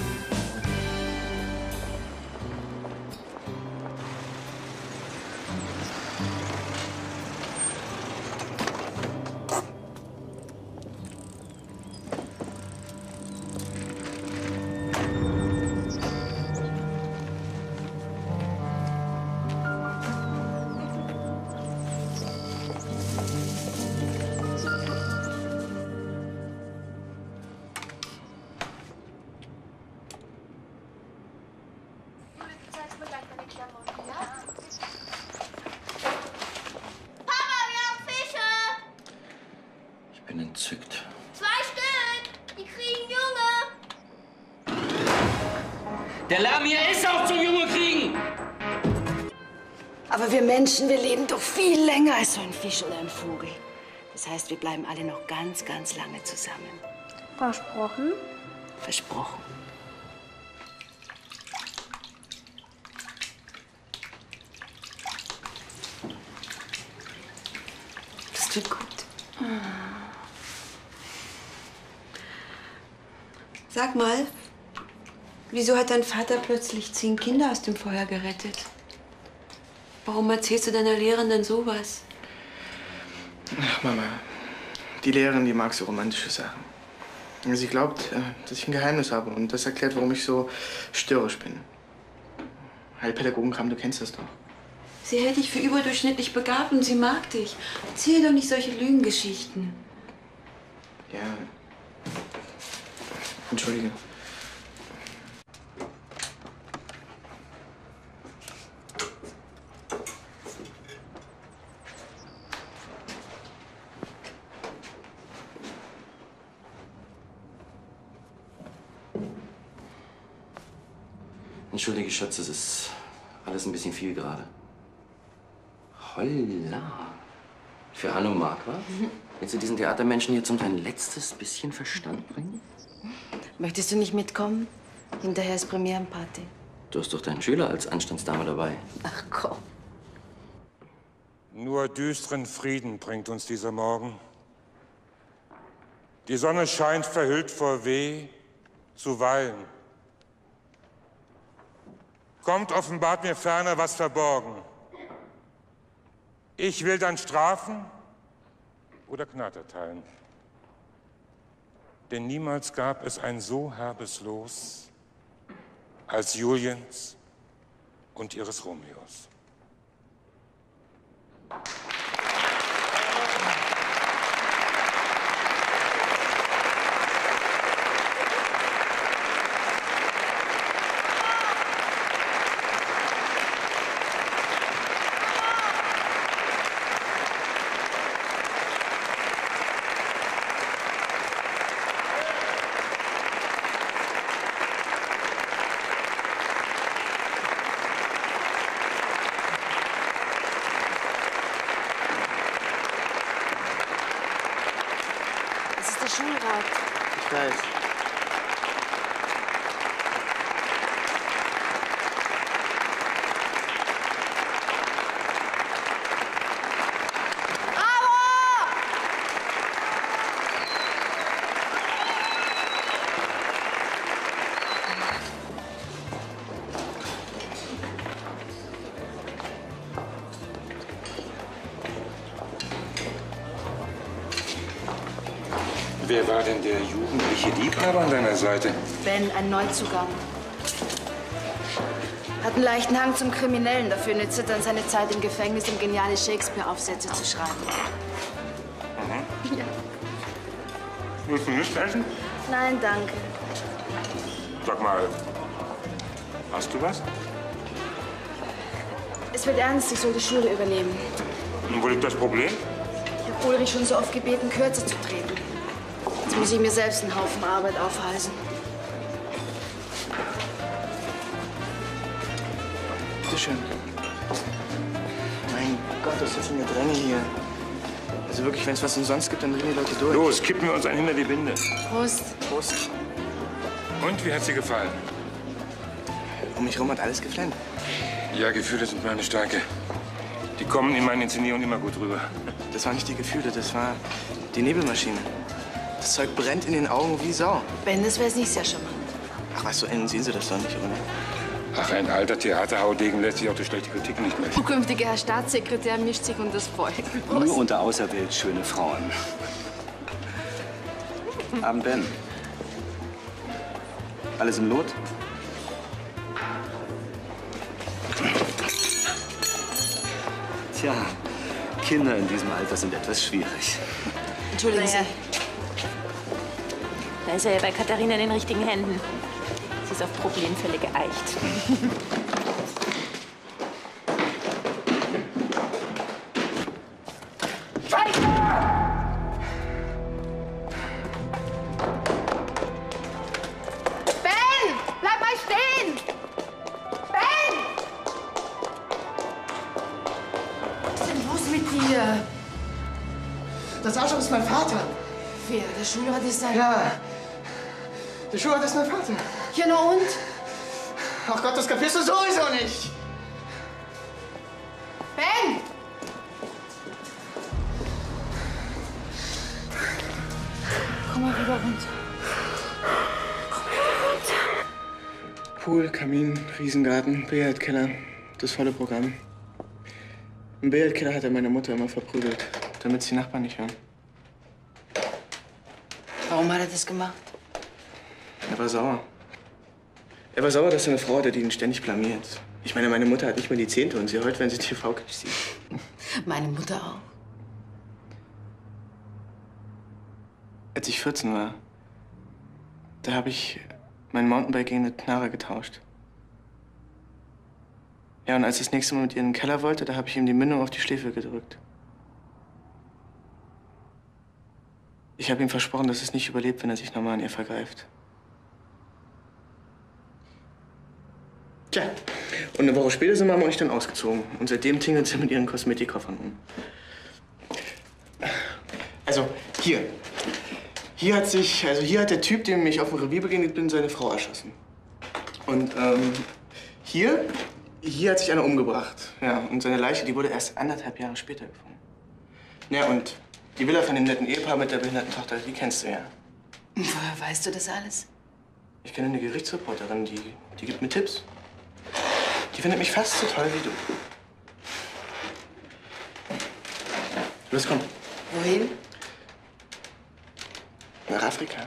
Papa, wir haben Fische! Ich bin entzückt. Zwei Stück! Die kriegen Junge! Der Lärm hier ist auch zum Junge kriegen! Aber wir Menschen, wir leben doch viel länger als so ein Fisch oder ein Vogel. Das heißt, wir bleiben alle noch ganz, ganz lange zusammen. Versprochen? Versprochen. Das tut gut. Sag mal, wieso hat dein Vater plötzlich zehn Kinder aus dem Feuer gerettet? Warum erzählst du deiner Lehrerin sowas? Ach, Mama. Die Lehrerin, die mag so romantische Sachen. Sie glaubt, äh, dass ich ein Geheimnis habe und das erklärt, warum ich so störrisch bin. Heilpädagogenkram, du kennst das doch. Sie hält dich für überdurchschnittlich begabt und sie mag dich. Erzähl doch nicht solche Lügengeschichten. Ja. Entschuldige. Entschuldige, Schatz, es ist alles ein bisschen viel gerade. Holla. Für Hanno Marquardt? Willst du diesen Theatermenschen jetzt um sein letztes bisschen Verstand bringen? Möchtest du nicht mitkommen? Hinterher ist Premierenparty. Du hast doch deinen Schüler als Anstandsdame dabei. Ach komm. Nur düsteren Frieden bringt uns dieser Morgen. Die Sonne scheint verhüllt vor Weh, zuweilen. Kommt, offenbart mir ferner was verborgen. Ich will dann strafen oder Gnade erteilen. Denn niemals gab es ein so herbes Los als Juliens und ihres Romeos. Schulrat. Ich weiß. Wer war denn der jugendliche Liebhaber an deiner Seite? Ben, ein Neuzugang. Hat einen leichten Hang zum Kriminellen. Dafür nützt er dann seine Zeit im Gefängnis, um geniale Shakespeare-Aufsätze zu schreiben. Mhm. Ja. Willst du nicht essen? Nein, danke. Sag mal, hast du was? Es wird ernst, ich soll die Schule übernehmen. Und wo liegt das Problem? Ich habe Ulrich schon so oft gebeten, kürzer zu treten. Jetzt muss ich mir selbst einen Haufen Arbeit aufhalsen. Bitte schön. Mein Gott, was ist denn eine Dränge hier? Also wirklich, wenn es was umsonst gibt, dann drehen die Leute durch. Los, kippen wir uns ein hinter die Binde. Prost. Prost. Und, wie hat sie gefallen? Um mich rum hat alles geflennt. Ja, Gefühle sind meine Stärke. Die kommen in meinen Inszenierungen immer gut rüber. Das waren nicht die Gefühle, das war die Nebelmaschine. Das Zeug brennt in den Augen wie Sau. Ben, das wäre nicht sehr charmant. Ach, was, so enden sehen Sie das doch nicht, oder? Ach, ein alter Theaterhaudegen lässt sich auch durch schlechte Kritik nicht mehr. Zukünftiger Herr Staatssekretär mischt sich unter das Volk. Nur unter auserwählt schöne Frauen. Abend, Ben. Alles im Lot? Tja, Kinder in diesem Alter sind etwas schwierig. Entschuldigen Sie. Da ist er ja bei Katharina in den richtigen Händen. Sie ist auf Problemfälle geeicht. Ben! Bleib mal stehen! Ben! Was ist denn los mit dir? Das Arschloch ist mein Vater. Wer? Der Schulrat ist sein... Ja. Der Schulrat ist mein Vater. Ja, na und? Ach Gott, das kapierst du sowieso nicht. Ben! Komm mal wieder runter. Pool, Kamin, Riesengarten, Billardkeller, das volle Programm. Ein Billardkeller hat er meine Mutter immer verprügelt, damit es die Nachbarn nicht hören. Warum hat er das gemacht? Er war sauer. Er war sauer, dass er eine Frau hatte, die ihn ständig blamiert. Ich meine, meine Mutter hat nicht mal die Zehnte und sie heult, wenn sie T V-Clips sieht. Meine Mutter auch. Als ich vierzehn war, da habe ich mein Mountainbike gegen eine Knarre getauscht. Ja, und als ich das nächste Mal mit ihr in den Keller wollte, da habe ich ihm die Mündung auf die Schläfe gedrückt. Ich habe ihm versprochen, dass es nicht überlebt, wenn er sich nochmal an ihr vergreift. Tja, und eine Woche später sind Mama und ich dann ausgezogen. Und seitdem tingelt sie mit ihren Kosmetikkoffern um. Also, hier. Hier hat sich, also hier hat der Typ, dem ich auf dem Revier begegnet bin, seine Frau erschossen. Und ähm, hier, hier hat sich einer umgebracht. Ja, und seine Leiche, die wurde erst anderthalb Jahre später gefunden. Ja, und die Villa von dem netten Ehepaar mit der behinderten Tochter, die kennst du ja. Woher weißt du das alles? Ich kenne eine Gerichtsreporterin, die, die gibt mir Tipps. Die findet mich fast so toll wie du. Los, komm. Wohin? Nach Afrika.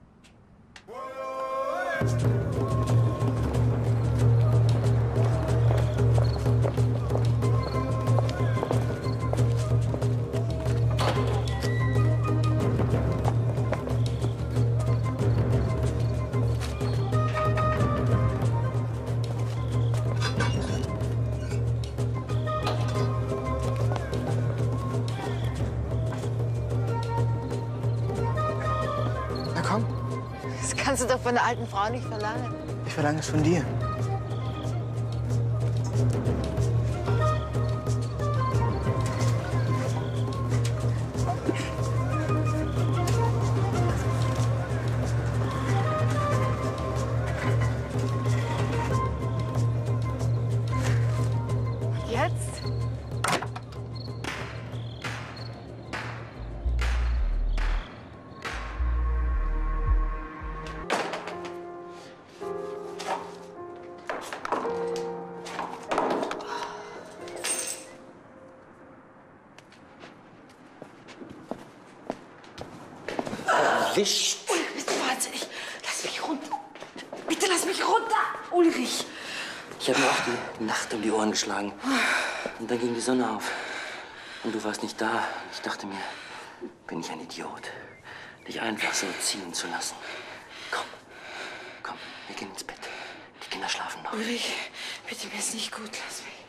Na komm, Das kannst du doch von der alten Frau nicht verlangen. ich verlange es von dir. Jetzt? Erwischt. Ulrich, bist du wahnsinnig? Lass mich runter. Bitte lass mich runter, Ulrich. Ich habe mir auch die Nacht um die Ohren geschlagen. Und dann ging die Sonne auf. Und du warst nicht da. Ich dachte mir, bin ich ein Idiot, dich einfach so ziehen zu lassen. Komm, komm, wir gehen ins Bett. Die Kinder schlafen noch. Ulrich, bitte, mir ist nicht gut. Lass mich.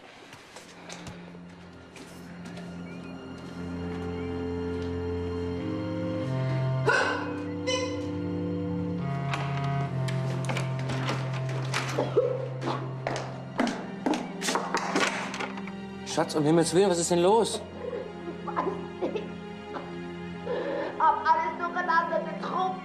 Schatz, um Himmels Willen, was ist denn los? Hab alles durcheinander getrunken.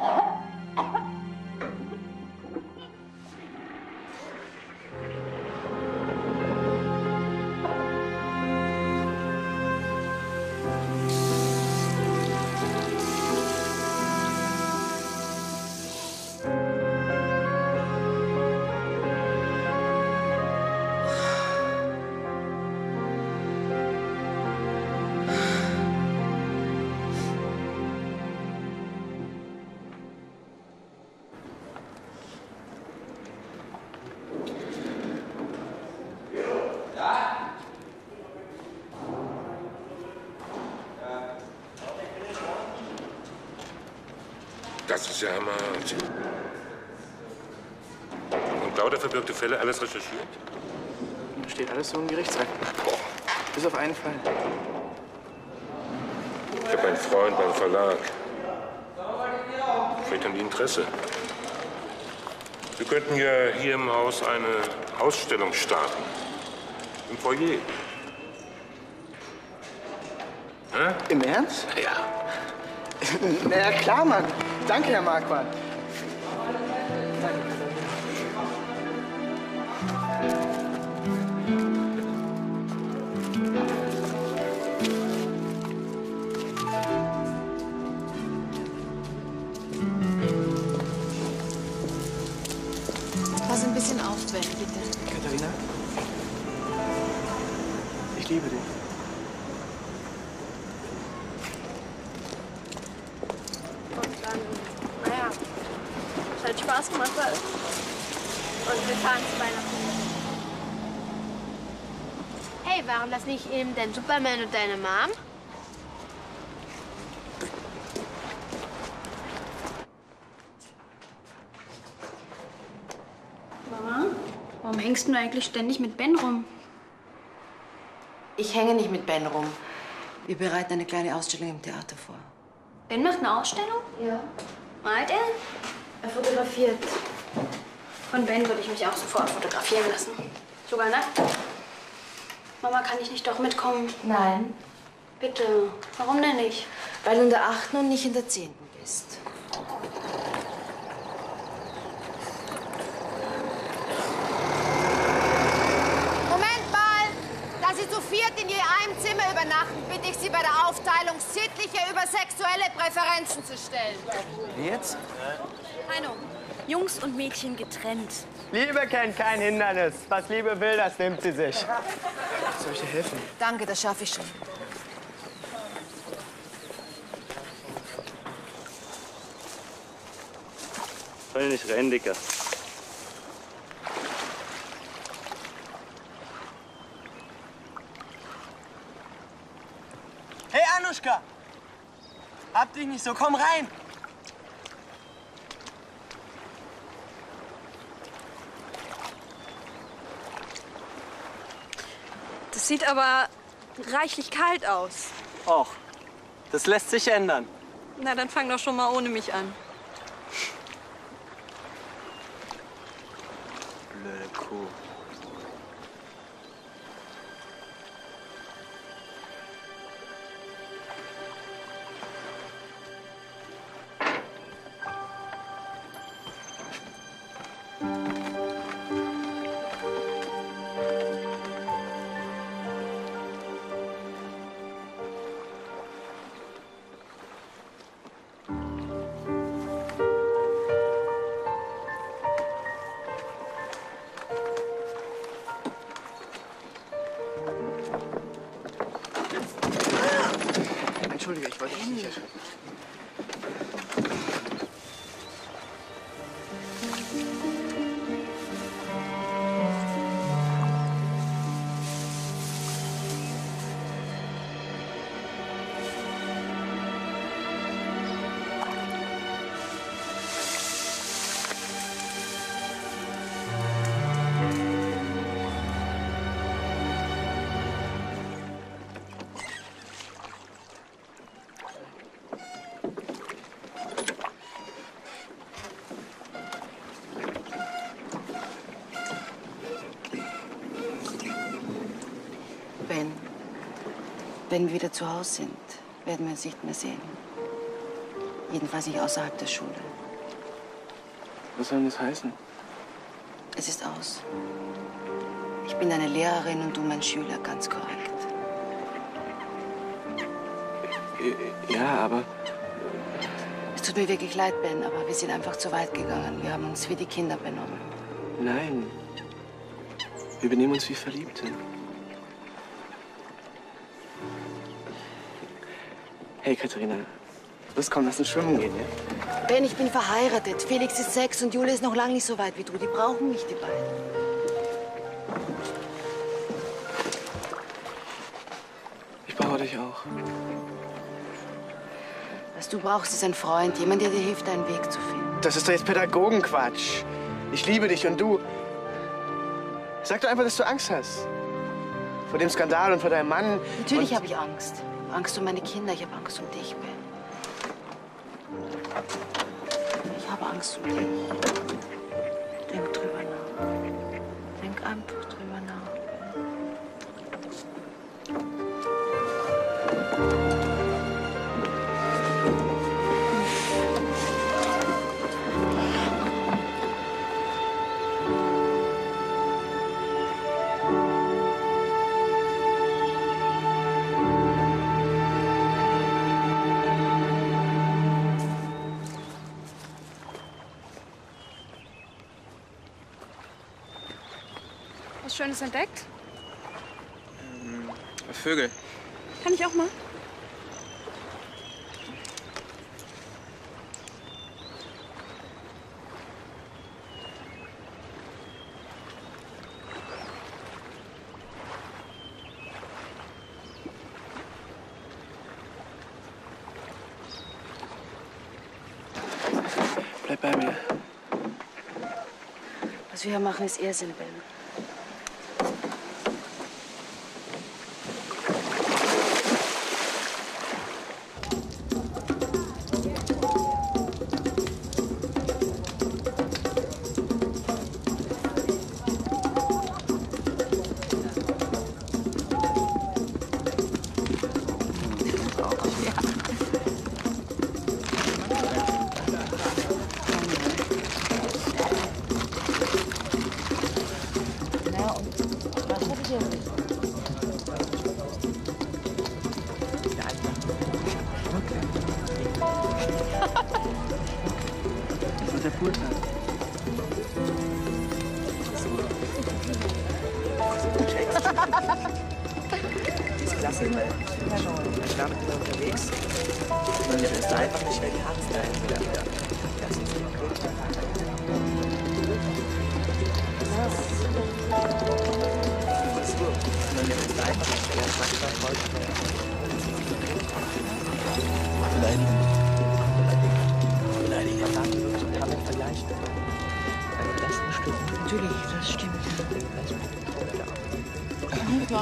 Das ist ja hammerhart. Und lauter verbürgte Fälle, alles recherchiert? Steht alles so im Gerichtsakt. Bis auf einen Fall. Ich habe einen Freund beim Verlag. Vielleicht haben die Interesse. Wir könnten ja hier im Haus eine Ausstellung starten. Im Foyer. Hä? Im Ernst? Ja. Na ja, klar, Mann. Danke, Herr Marquardt. Pass ein bisschen auf, Sven, bitte. Katharina? Ich Ich liebe dich. Und dann, naja, es hat Spaß gemacht alles. Und wir fahren zu Weihnachten. Hey, waren das nicht eben dein Superman und deine Mom? Mama, warum hängst du eigentlich ständig mit Ben rum? Ich hänge nicht mit Ben rum. Wir bereiten eine kleine Ausstellung im Theater vor. Ben macht eine Ausstellung? Ja. Malt er? Er fotografiert. Von Ben würde ich mich auch sofort fotografieren lassen. Sogar nackt. Mama, kann ich nicht doch mitkommen? Nein. Bitte. Warum denn nicht? Weil du in der achten und nicht in der zehnten bist. Moment mal! Da Sie zu viert in je einem Zimmer übernachten, bitte ich Sie bei der Aufteilung sittlicher über sexuelle Präferenzen zu stellen. Jetzt? Heino, Jungs und Mädchen getrennt. Liebe kennt kein Hindernis. Was Liebe will, das nimmt sie sich. Soll ich dir helfen? Danke, das schaffe ich schon. Soll nicht rennen, Dicker. Hey, Anuschka! Hab dich nicht so, komm rein! Das sieht aber reichlich kalt aus. Och, das lässt sich ändern. Na, dann fang doch schon mal ohne mich an. Blöde Kuh. Entschuldige, ich wollte dich nicht erschrecken. Ben, wenn wir wieder zu Hause sind, werden wir uns nicht mehr sehen. Jedenfalls nicht außerhalb der Schule. Was soll denn das heißen? Es ist aus. Ich bin deine Lehrerin und du mein Schüler, ganz korrekt. Ja, aber... Es tut mir wirklich leid, Ben, aber wir sind einfach zu weit gegangen. Wir haben uns wie die Kinder benommen. Nein. Wir benehmen uns wie Verliebte. Hey, Katharina. Los, komm, lass uns schwimmen gehen, ja? Ben, ich bin verheiratet. Felix ist sechs und Julia ist noch lange nicht so weit wie du. Die brauchen mich, die beiden. Ich brauche dich auch. Was du brauchst, ist ein Freund. Jemand, der dir hilft, deinen Weg zu finden. Das ist doch jetzt Pädagogenquatsch. Ich liebe dich und du... Sag doch einfach, dass du Angst hast. Vor dem Skandal und vor deinem Mann. Natürlich und... habe ich Angst. Angst um meine Kinder. Ich habe Angst um dich, Ben. Ich habe Angst um dich. Denk drüber nach. Denk einfach drüber nach. Was Schönes entdeckt? Ähm, Vögel. Kann ich auch mal? Bleib bei mir. Was wir hier machen, ist Irrsinn, Ben. Das ist der Pooltag. Die ist klasse, weil ich war mit ihr unterwegs und der ist einfach nicht mehr die Hardstyle. Ja, ja. Das ist immer gut. Das ist gut. Und der ist einfach nicht mehr Hardstyle. Beleidigen. Beleidigen. Ja, dann wird es damit vielleicht. Also das ein Stück. Natürlich, das stimmt. Ja, ja.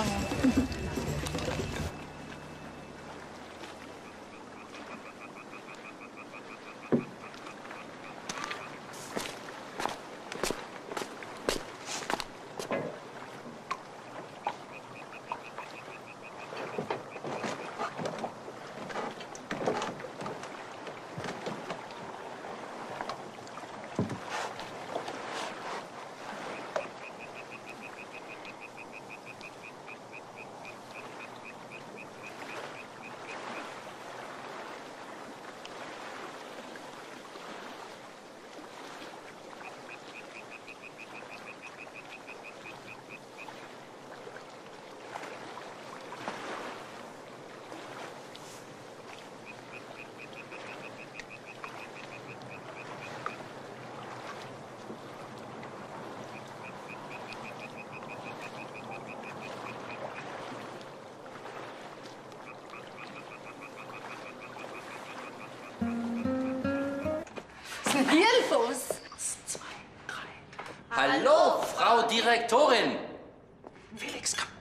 Was ist denn hier los? Eins, zwei, drei. Hallo, Frau Direktorin! Felix, komm.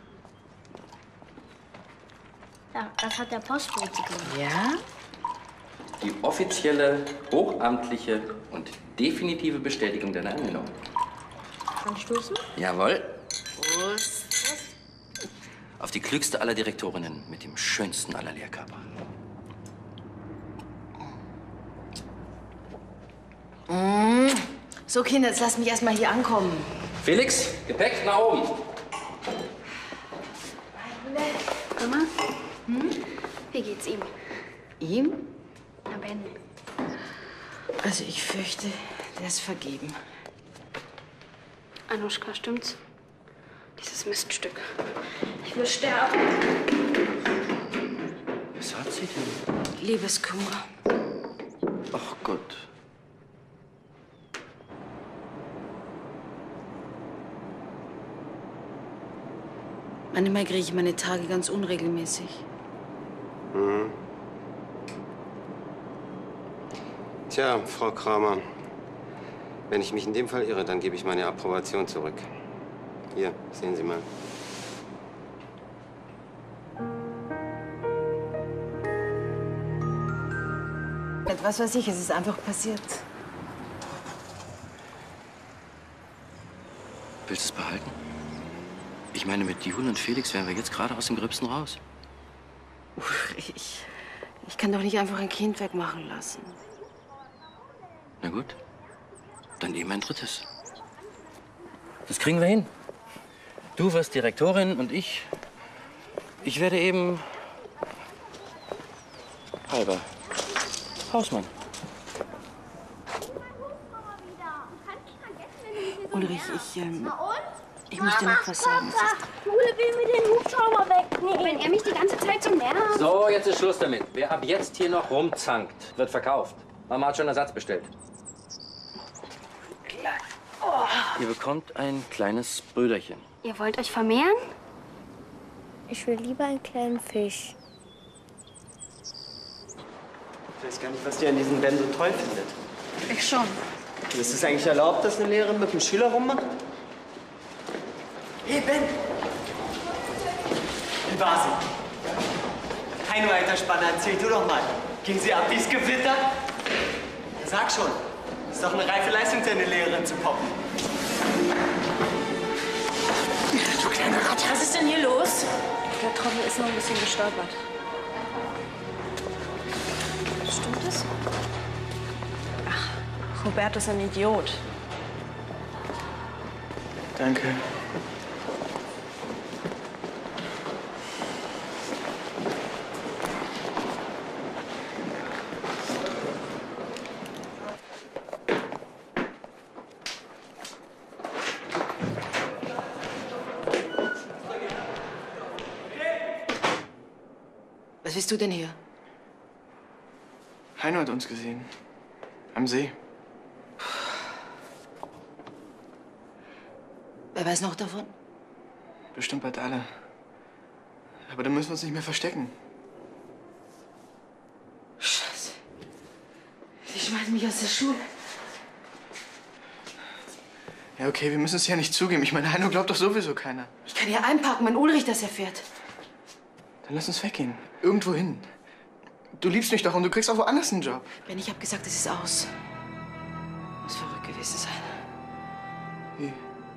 Ja, das hat der Postbote gemacht. Ja? Die offizielle, hochamtliche und definitive Bestätigung deiner Ernennung. Anstoßen? Jawohl. Prost. Auf die klügste aller Direktorinnen mit dem schönsten aller Lehrkörper. Mm. So, Kinder, jetzt lasst mich erst mal hier ankommen. Felix, Gepäck nach oben. Mama, hm? Wie geht's ihm? Ihm? Na, Ben. Also, ich fürchte, der ist vergeben. Anuschka, stimmt's? Dieses Miststück. Ich will sterben. Was hat sie denn? Liebeskummer. Ach Gott. Manchmal kriege ich meine Tage ganz unregelmäßig. Mhm. Tja, Frau Kramer, wenn ich mich in dem Fall irre, dann gebe ich meine Approbation zurück. Hier, sehen Sie mal. Was weiß ich, es ist einfach passiert. Willst du es behalten? Ich meine, mit Jule und Felix wären wir jetzt gerade aus dem Gröbsten raus. Ich, ich kann doch nicht einfach ein Kind wegmachen lassen. Na gut, dann eben ein drittes. Das kriegen wir hin. Du wirst Direktorin und ich... Ich werde eben... halber Hausmann. Ulrich, ich, ähm, ich muss dir noch was sagen. Jule will mir den Hubschrauber wegnehmen. Wenn er So, jetzt ist Schluss damit. Wer ab jetzt hier noch rumzankt, wird verkauft. Mama hat schon Ersatz bestellt. Oh. Ihr bekommt ein kleines Brüderchen. Ihr wollt euch vermehren? Ich will lieber einen kleinen Fisch. Ich weiß gar nicht, was die an diesem Ben so toll findet. Ich schon. Ist es eigentlich erlaubt, dass eine Lehrerin mit einem Schüler rummacht? Hey, Ben! Wie war sie? Heino, alter Spanner, erzähl du doch mal. Ging sie ab wie's Gewitter? Ja, sag schon. Ist doch eine reife Leistung, deine Lehrerin zu poppen. Du kleine Ratte. Was ist denn hier los? Der Trottel ist noch ein bisschen gestolpert. Stimmt es? Ach, Roberto ist ein Idiot. Danke. Was willst du denn hier? Heino hat uns gesehen. Am See. Wer weiß noch davon? Bestimmt bald alle. Aber dann müssen wir uns nicht mehr verstecken. Scheiße. Die schmeißen mich aus der Schule. Ja, okay, wir müssen es ja nicht zugeben. Ich meine, Heino glaubt doch sowieso keiner. Ich kann hier einparken, wenn Ulrich das erfährt. Dann lass uns weggehen. Irgendwo hin. Du liebst mich doch und du kriegst auch woanders einen Job. Ben, ich hab gesagt, es ist aus. Muss verrückt gewesen sein. Wie?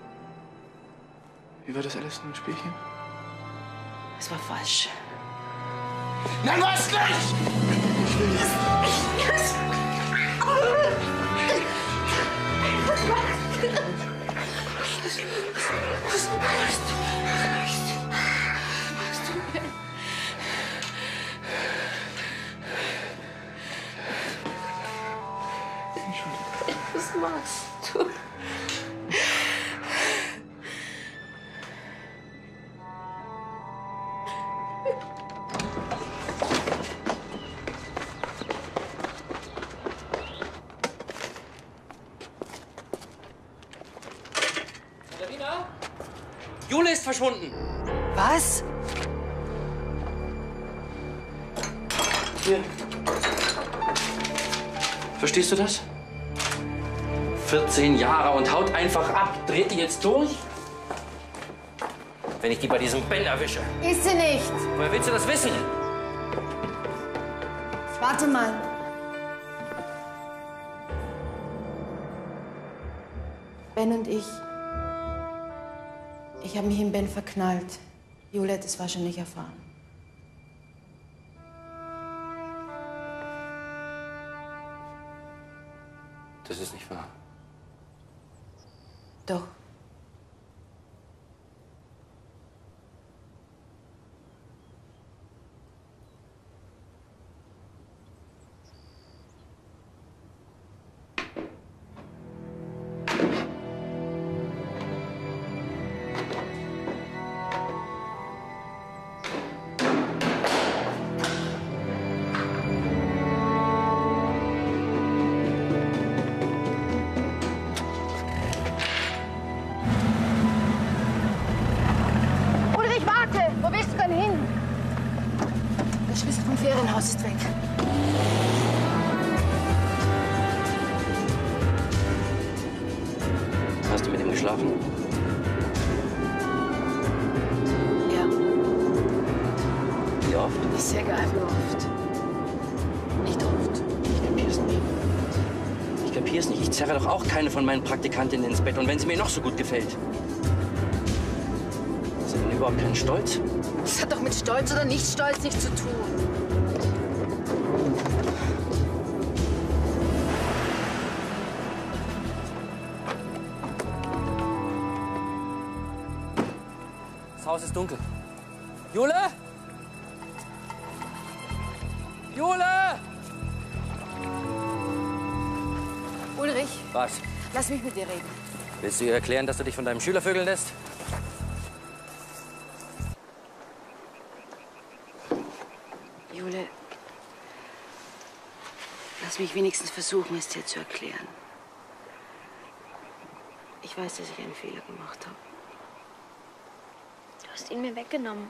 Wie war das alles nur ein Spielchen? Es war falsch. Nein, was nicht! Was machst du? Was machst du denn? Was machst du? Katharina? Jule ist verschwunden. Was? Hier. Verstehst du das? vierzehn Jahre und haut einfach ab. Dreht die jetzt durch? Wenn ich die bei diesem Ben erwische. Ist sie nicht. Woher willst du das wissen? Warte mal. Ben und ich. Ich habe mich in Ben verknallt. Jule hat es wahrscheinlich erfahren. Das ist nicht wahr. Doch. Ulrich, warte! Wo willst du denn hin? Der Schlüssel vom Ferienhaus ist weg. Hast du mit ihm geschlafen? Ja. Wie oft? Ist ja egal, wie oft. Nicht oft. Ich kapier's nicht. Ich kapier's nicht. Ich zerre doch auch keine von meinen Praktikantinnen ins Bett. Und wenn sie mir noch so gut gefällt. Hast du denn überhaupt keinen Stolz? Das hat doch mit Stolz oder nicht Stolz nichts zu tun. Das Haus ist dunkel. Jule? Jule! Ulrich, Was? lass mich mit dir reden. Willst du ihr erklären, dass du dich von deinem Schüler vögeln lässt? Jule, lass mich wenigstens versuchen, es dir zu erklären. Ich weiß, dass ich einen Fehler gemacht habe. Du hast ihn mir weggenommen.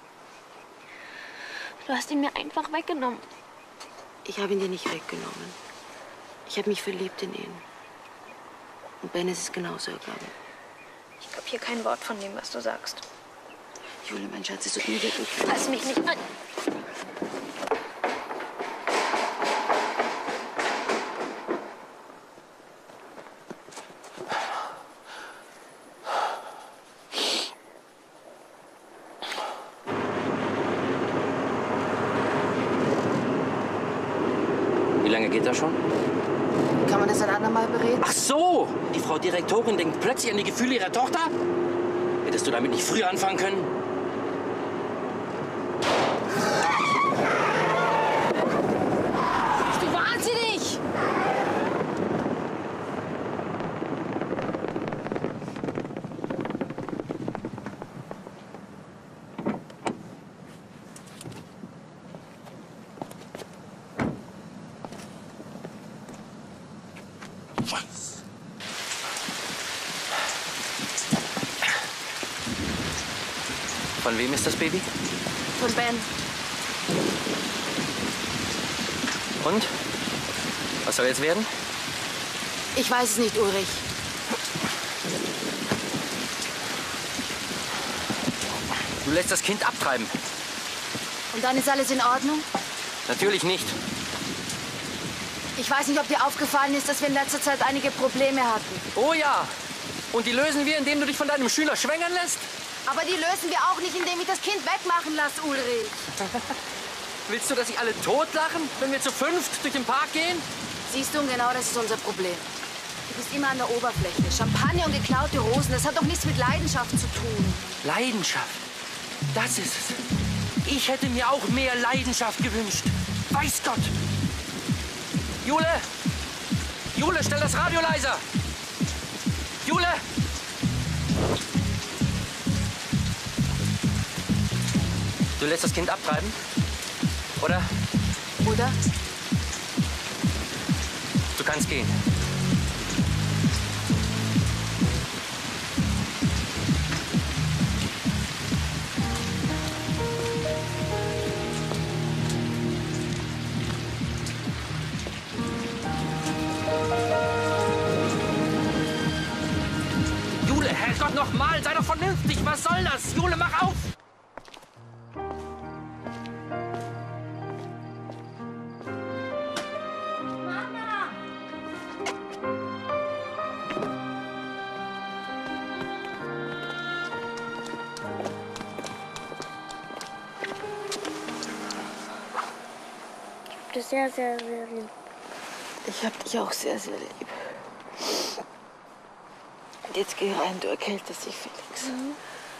Du hast ihn mir einfach weggenommen. Ich habe ihn dir nicht weggenommen. Ich habe mich verliebt in ihn. Und Ben ist es genauso ergangen. Ich glaube hier kein Wort von dem, was du sagst. Jule, mein Schatz, es tut mir wirklich leid. Lass mich nicht an. Wie lange geht das schon? Kann man das ein andermal bereden? Ach so! Die Frau Direktorin denkt plötzlich an die Gefühle ihrer Tochter? Hättest du damit nicht früher anfangen können? Bist du wahnsinnig? Von wem ist das Baby? Von Ben. Und? Was soll jetzt werden? Ich weiß es nicht, Ulrich. Du lässt das Kind abtreiben. Und dann ist alles in Ordnung? Natürlich nicht. Ich weiß nicht, ob dir aufgefallen ist, dass wir in letzter Zeit einige Probleme hatten. Oh ja. Und die lösen wir, indem du dich von deinem Schüler schwängern lässt? Aber die lösen wir auch nicht, indem ich das Kind wegmachen lasse, Ulrich. Willst du, dass sich alle totlachen, wenn wir zu fünft durch den Park gehen? Siehst du, und genau das ist unser Problem. Du bist immer an der Oberfläche. Champagner und geklaute Rosen, das hat doch nichts mit Leidenschaft zu tun. Leidenschaft? Das ist es. Ich hätte mir auch mehr Leidenschaft gewünscht. Weiß Gott. Jule! Jule, stell das Radio leiser! Jule! Du lässt das Kind abtreiben? Oder? Oder? Du kannst gehen. Jule, Herrgott, noch mal, sei doch vernünftig. Was soll das? Jule, mach auf! Sehr, sehr, sehr lieb. Ich hab dich auch sehr, sehr lieb. Und jetzt geh rein, du erkältest dich, Felix. Mhm.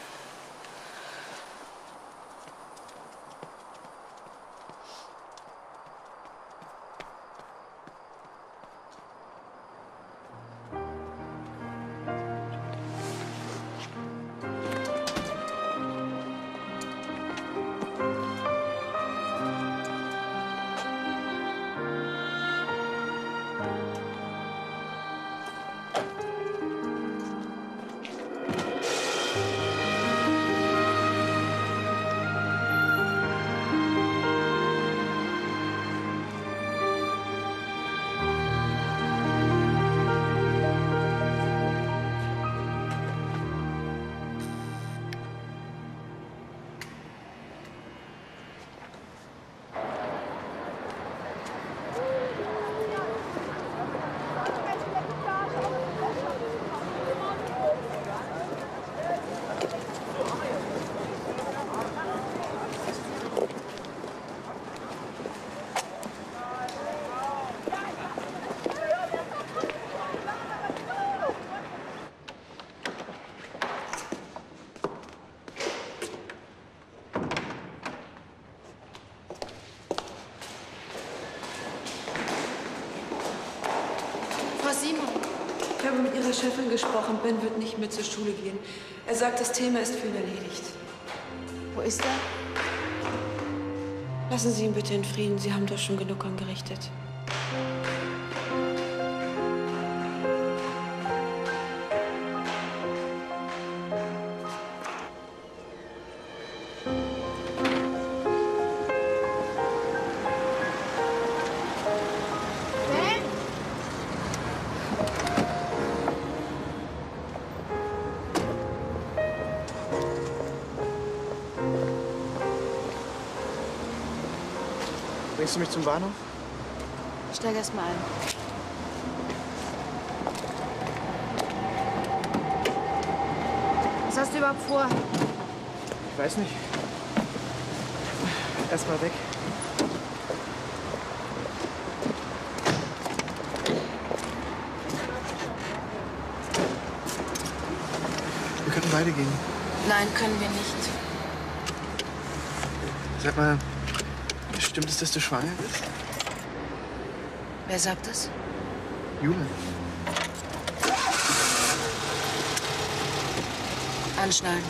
Simon. Ich habe mit Ihrer Chefin gesprochen. Ben wird nicht mehr zur Schule gehen. Er sagt, das Thema ist für ihn erledigt. Wo ist er? Lassen Sie ihn bitte in Frieden. Sie haben doch schon genug angerichtet. Bringst du mich zum Bahnhof? Steig erst mal ein. Was hast du überhaupt vor? Ich weiß nicht. Erst mal weg. Wir könnten beide gehen. Nein, können wir nicht. Sag mal, stimmt es, dass du schwanger bist? Wer sagt das? Jule. Anschnallen.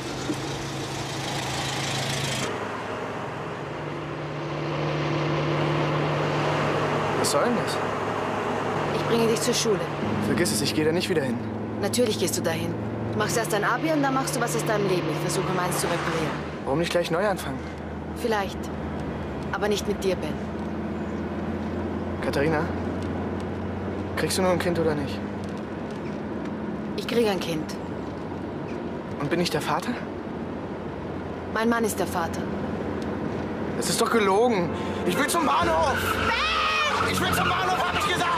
Was soll denn das? Ich bringe dich zur Schule. Vergiss es, ich gehe da nicht wieder hin. Natürlich gehst du dahin. Du machst erst dein Abi und dann machst du was aus deinem Leben. Ich versuche meins zu reparieren. Warum nicht gleich neu anfangen? Vielleicht. Aber nicht mit dir, Ben. Katharina, kriegst du noch ein Kind oder nicht? Ich kriege ein Kind. Und bin ich der Vater? Mein Mann ist der Vater. Das ist doch gelogen. Ich will zum Bahnhof! Ben! Ich will zum Bahnhof, hab ich gesagt!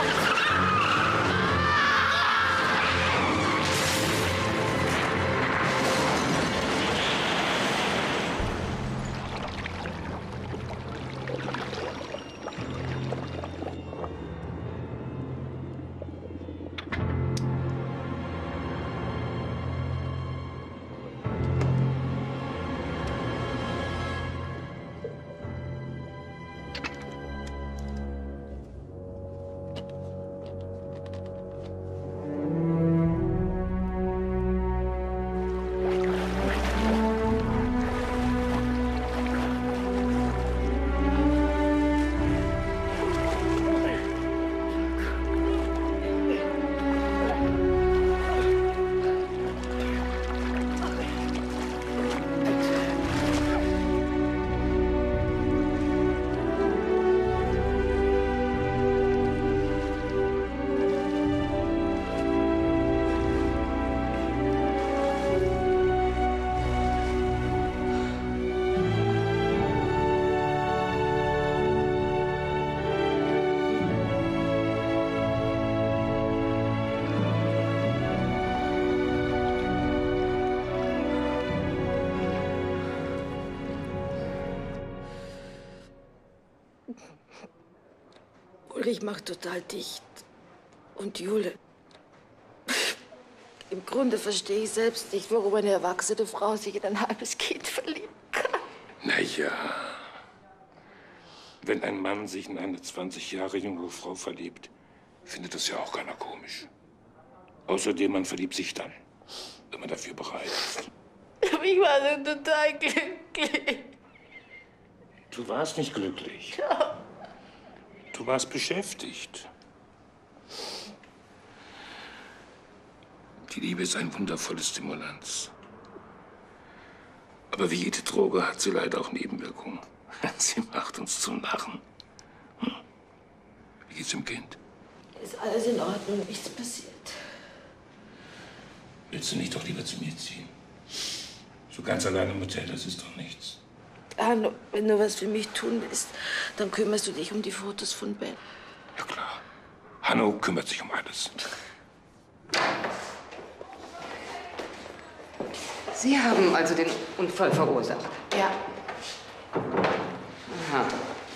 Ulrich macht total dicht. Und Jule. Im Grunde verstehe ich selbst nicht, warum eine erwachsene Frau sich in ein halbes Kind verlieben kann. Naja, wenn ein Mann sich in eine zwanzig Jahre jüngere Frau verliebt, findet das ja auch keiner komisch. Außerdem, man verliebt sich dann, wenn man dafür bereit ist. Aber ich war so total glücklich. Du warst nicht glücklich. Ja. Du warst beschäftigt. Die Liebe ist ein wundervolles Stimulanz. Aber wie jede Droge hat sie leider auch Nebenwirkungen. Sie macht uns zum Narren. Hm. Wie geht's dem Kind? Ist alles in Ordnung, nichts passiert. Willst du nicht doch lieber zu mir ziehen? So ganz allein im Hotel, das ist doch nichts. Hanno, wenn du was für mich tun willst, dann kümmerst du dich um die Fotos von Ben. Ja klar. Hanno kümmert sich um alles. Sie haben also den Unfall verursacht? Ja. Aha.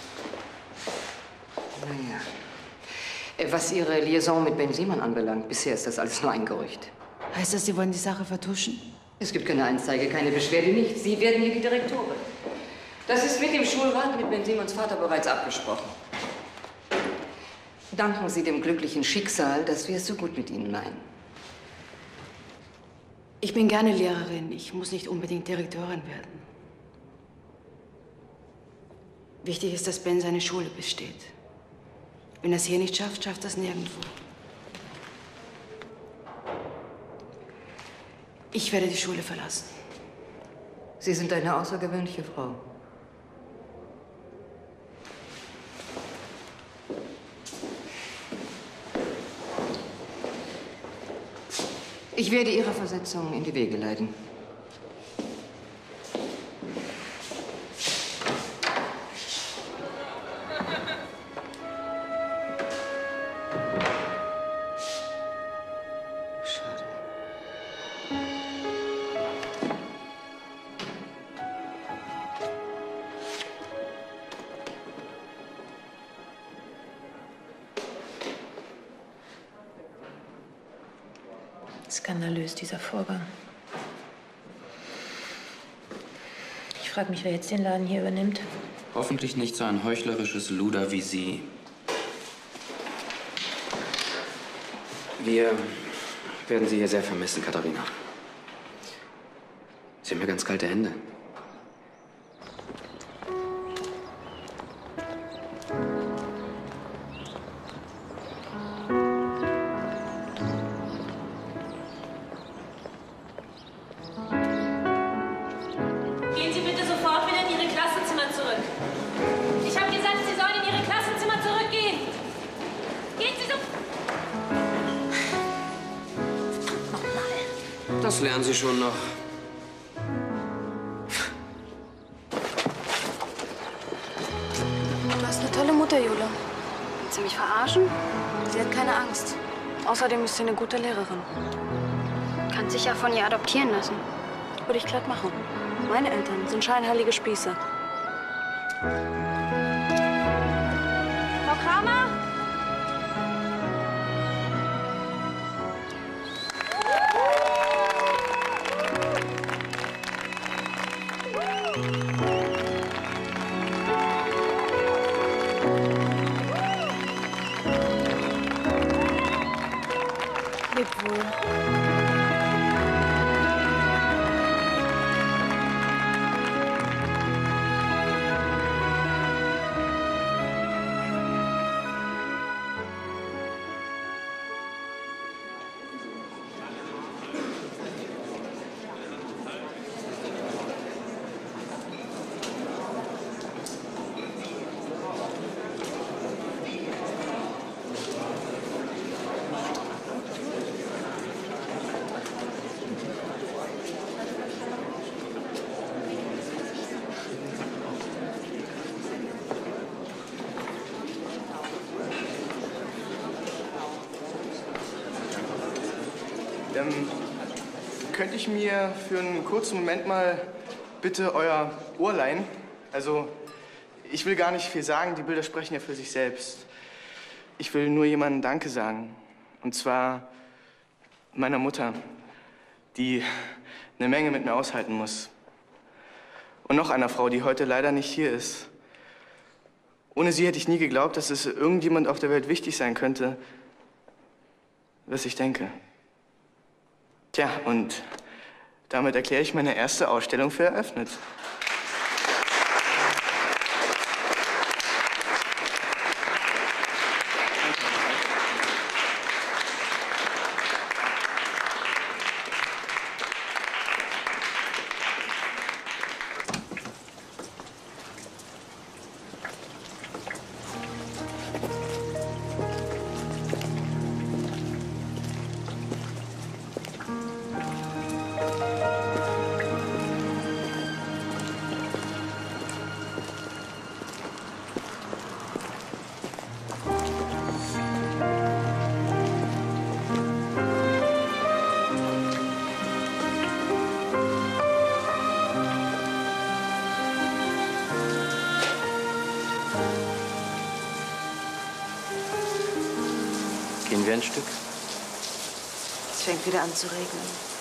Naja. Äh, Was Ihre Liaison mit Ben Simon anbelangt, bisher ist das alles nur ein Gerücht. Heißt das, Sie wollen die Sache vertuschen? Es gibt keine Anzeige, keine Beschwerde, nichts. Sie werden hier die Direktorin. Das ist mit dem Schulrat, mit Ben Simons Vater bereits abgesprochen. Danken Sie dem glücklichen Schicksal, dass wir es so gut mit Ihnen meinen. Ich bin gerne Lehrerin. Ich muss nicht unbedingt Direktorin werden. Wichtig ist, dass Ben seine Schule besteht. Wenn er es hier nicht schafft, schafft er es nirgendwo. Ich werde die Schule verlassen. Sie sind eine außergewöhnliche Frau. Ich werde Ihre Versetzung in die Wege leiten. Skandalös, dieser Vorgang. Ich frage mich, wer jetzt den Laden hier übernimmt. Hoffentlich nicht so ein heuchlerisches Luder wie Sie. Wir werden Sie hier sehr vermissen, Katharina. Sie haben ja ganz kalte Hände. Gehen Sie bitte sofort wieder in Ihre Klassenzimmer zurück. Ich habe gesagt, Sie sollen in Ihre Klassenzimmer zurückgehen. Gehen Sie so... Das lernen Sie schon noch. Du hast eine tolle Mutter, Jule. Willst du mich verarschen? Sie hat keine Angst. Außerdem ist sie eine gute Lehrerin. Kannst dich ja von ihr adoptieren lassen. Würde ich glatt machen. Meine Eltern sind scheinheilige Spießer. Frau Kramer? Leb wohl. Ähm, könnte ich mir für einen kurzen Moment mal bitte euer Ohr leihen? Also, ich will gar nicht viel sagen, die Bilder sprechen ja für sich selbst. Ich will nur jemandem Danke sagen. Und zwar meiner Mutter, die eine Menge mit mir aushalten muss. Und noch einer Frau, die heute leider nicht hier ist. Ohne sie hätte ich nie geglaubt, dass es irgendjemand auf der Welt wichtig sein könnte, was ich denke. Tja, und damit erkläre ich meine erste Ausstellung für eröffnet. Gehen wir ein Stück? Es fängt wieder an zu regnen.